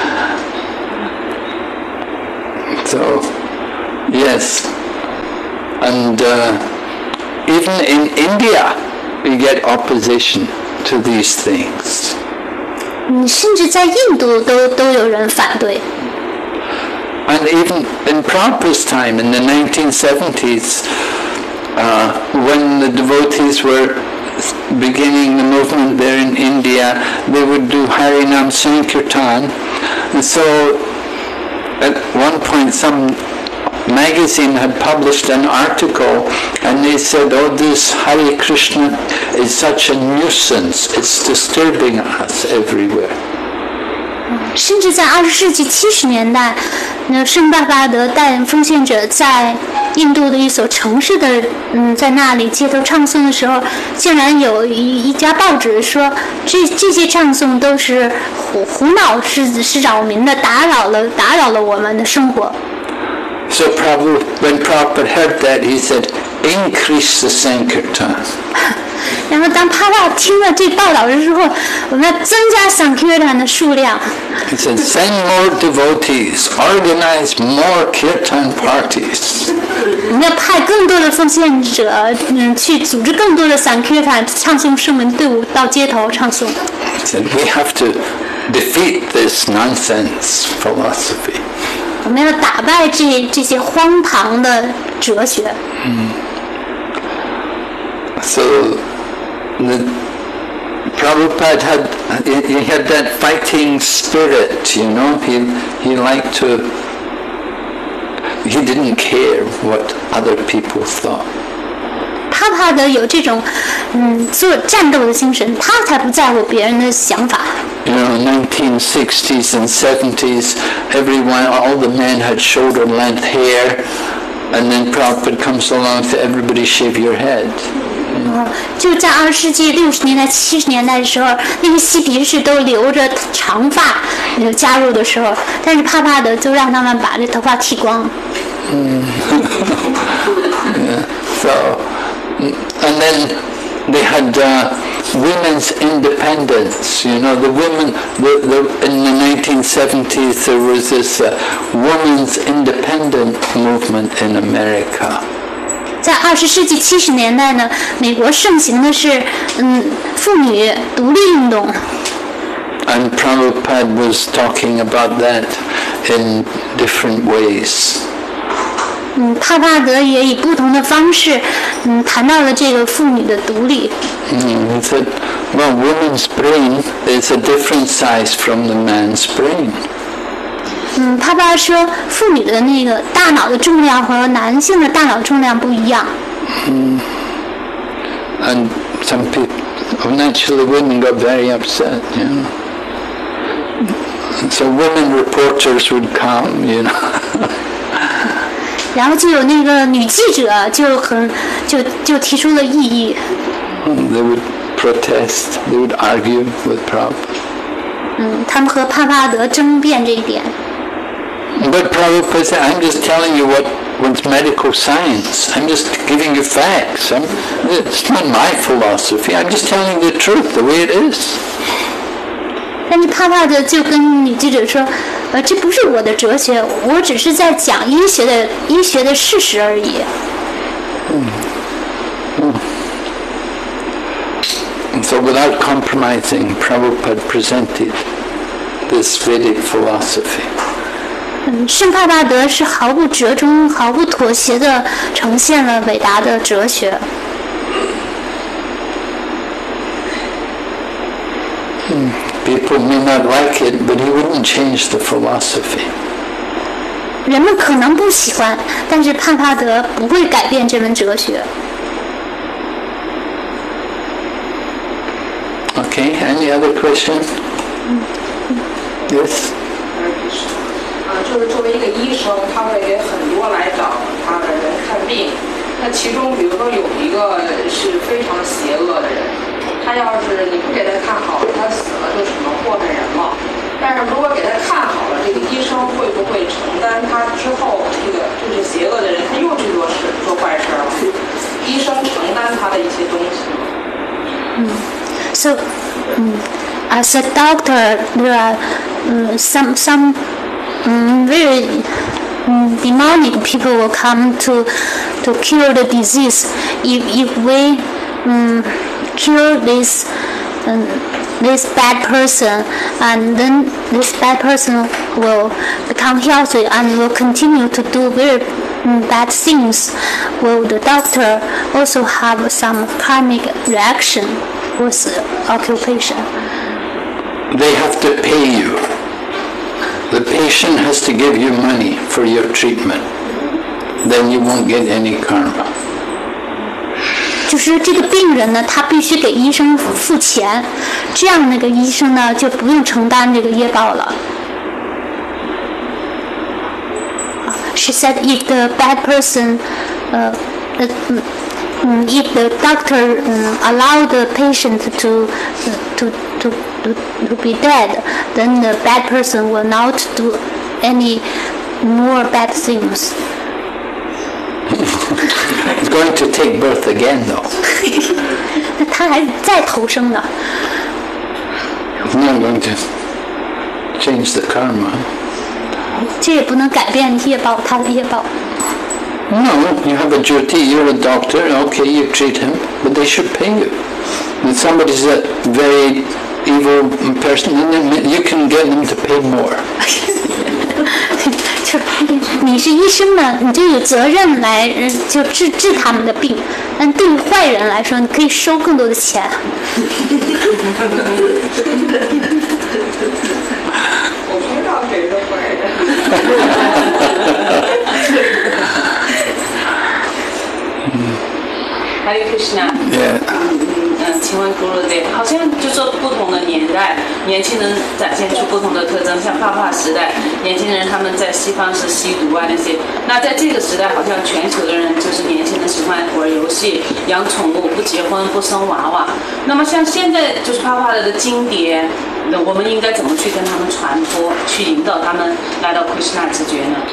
So, yes. And uh, even in India, we get opposition to these things. 嗯，甚至在印度都都有人反对。 And even in Prabhupada's time, in the nineteen seventies, uh, when the devotees were beginning the movement there in India, they would do Harinam Sankirtan. And so at one point some magazine had published an article and they said, oh, this Hare Krishna is such a nuisance, it's disturbing us everywhere. 甚至在二十世纪七十年代，那圣巴巴德带领奉献者在印度的一所城市的嗯，在那里街头唱诵的时候，竟然有一一家报纸说，这这些唱诵都是胡胡闹，是是扰民的，打扰了打扰了我们的生活。 So Prabhupada, when Prabhupada heard that, he said, increase the Sankirtan. 然后当帕帕听了这报道的时候，我们要增加Sankirtan的数量。 He said, send more devotees, organize more kirtan parties. 我们要派更多的奉献者，嗯，去组织更多的Sankirtan唱诵圣文队伍到街头唱诵。 He said, we have to defeat this nonsense philosophy. 我们要打败这这些荒唐的哲学。 Mm. So, the Prabhupada had he had that fighting spirit, you know. He he liked to. He didn't care what other people thought. 帕帕德有这种嗯做战斗的精神，他才不在乎别人的想法。 You know, nineteen sixties and seventies, everyone, all the men had shoulder-length hair, and then Prabhupada comes along, says, "Everybody shave your head." 嗯，就在二十世纪六十年代、七十年代的时候，那些嬉皮士都留着长发，呃，加入的时候，但是帕帕德就让他们把这头发剃光。 Mm. Yeah. So, and then they had uh, women's independence. You know, the women. The, the, in the nineteen seventies, there was this uh, women's independent movement in America. 在二十世纪七十年代呢，美国盛行的是嗯妇女独立运动。 And Prabhupada was talking about that in different ways. 嗯，帕帕德也以不同的方式，嗯，谈到了这个妇女的独立。 Mm, he said, well, woman's brain is a different size from the man's brain. 嗯，帕帕说，妇女的那个大脑的重量和男性的大脑重量不一样。 Mm. And some people, naturally, women got very upset, you know. So women reporters would come, you know. 然后就有那个女记者就很就就提出了异议。 They would protest. They would argue with Prabhupada. 嗯，他们和帕帕德争辩这一点。 But Prabhupada said, I'm just telling you what what's medical science. I'm just giving you facts. I'm, it's not my philosophy. I'm just telling you the truth, the way it is. 但是帕帕德就跟女记者说，呃，这不是我的哲学，我只是在讲医学的医学的事实而已。 Mm. Mm. And so without compromising, Prabhupada presented this Vedic philosophy. 嗯，圣帕帕德是毫不折中、毫不妥协地呈现了伟大的哲学。 Mm. People may not like it, but he wouldn't change the philosophy. 人们可能不喜欢，但是帕帕德不会改变这门哲学。 Okay, any other question? Yes? 啊，就是作为一个医生，他会给很多来找他的人看病。那其中，比如说有一个是非常邪恶的人，他要是你不给他看好，他死了就成了祸害人了。但是如果给他看好了，这个医生会不会承担他之后这个就是邪恶的人他又去做事做坏事了？医生承担他的一些东西吗？ 嗯 So, um, as a doctor, there are um, some some um, very um, demonic people will come to to cure the disease. If if we um, cure this um, this bad person, and then this bad person will become healthy and will continue to do very um, bad things, will the doctor also have some karmic reaction with occupation? They have to pay you. The patient has to give you money for your treatment. Then you won't get any karma. 就是这个病人呢，他必须给医生付钱，这样那个医生呢就不用承担这个业报了。She said, if the bad person, uh, uh, um, if the doctor um, allow the patient to, uh, to to to to be dead, then the bad person will not do any more bad things. He's going to take birth again, though. 那他还再投生呢。 It's not going to change the karma. 这也不能改变业报，他的业报。 No, you have a duty, you're a doctor, okay, you treat him, but they should pay you. If somebody's a very evil person, then you can get them to pay more. 就是你是医生呢，你就有责任来就治治他们的病。但对于坏人来说，你可以收更多的钱。 我不知道谁是坏人。 Hare Krishna。 Yeah. 嗯，请问 Gurudev， 好像就说不同的年代，年轻人展现出不同的特征。像帕帕时代，年轻人他们在西方是吸毒啊那些。那在这个时代，好像全球的人就是年轻人喜欢玩游戏、养宠物、不结婚、不生娃娃。那么像现在就是帕帕的经典，那我们应该怎么去跟他们传播，去引导他们来到 Krishna 之觉呢？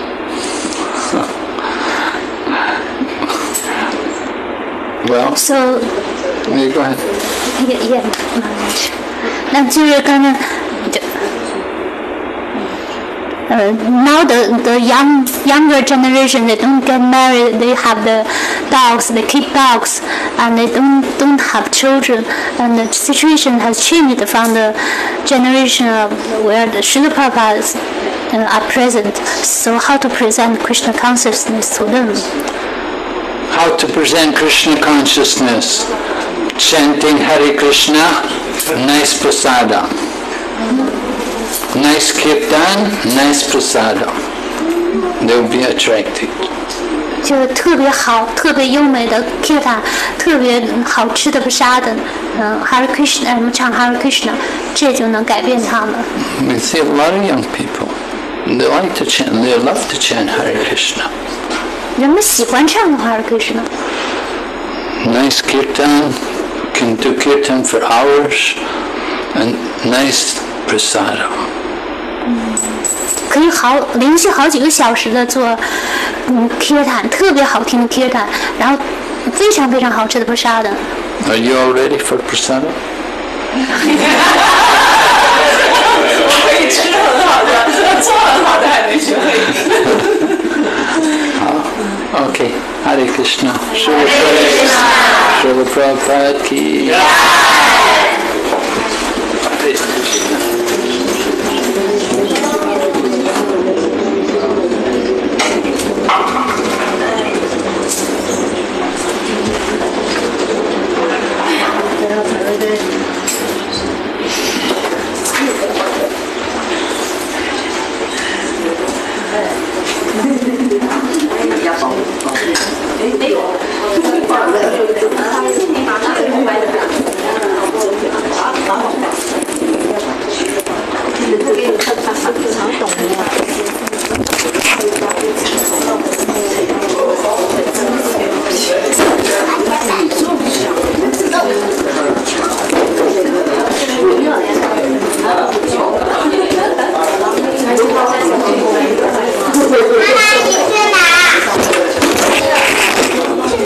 Well, So, yeah, go ahead. yeah, yeah. 那就是刚才，呃 now the the young younger generation they don't get married, they have the dogs, they keep dogs, and they don't don't have children, and the situation has changed from the generation of where the Srila Prabhupada uh, are present. So how to present Krishna consciousness to them? How to present Krishna consciousness? Chanting Hare Krishna, nice prasada. Nice kirtan, nice prasada. They'll be attracted. 就特别好、特别优美的 kirtan， 特别好吃的 prasad， 嗯 ，Hare Krishna， 我们唱 Hare Krishna， 这就能改变他们。 We see a lot of young people. They like to chant. They love to chant Hare Krishna. 人们喜欢唱 Hare Krishna。 Nice kirtan. Can do kirtan for hours, and nice prasada. 可以好连续好几个小时的做嗯 kirtan， 特别好听的 kirtan， 然后非常非常好吃的 prasad。 Are you all ready for prasada? 我可以吃很好的，做很好的还没学会。 Okay, Hare Krishna. Srila Prabhupada ki.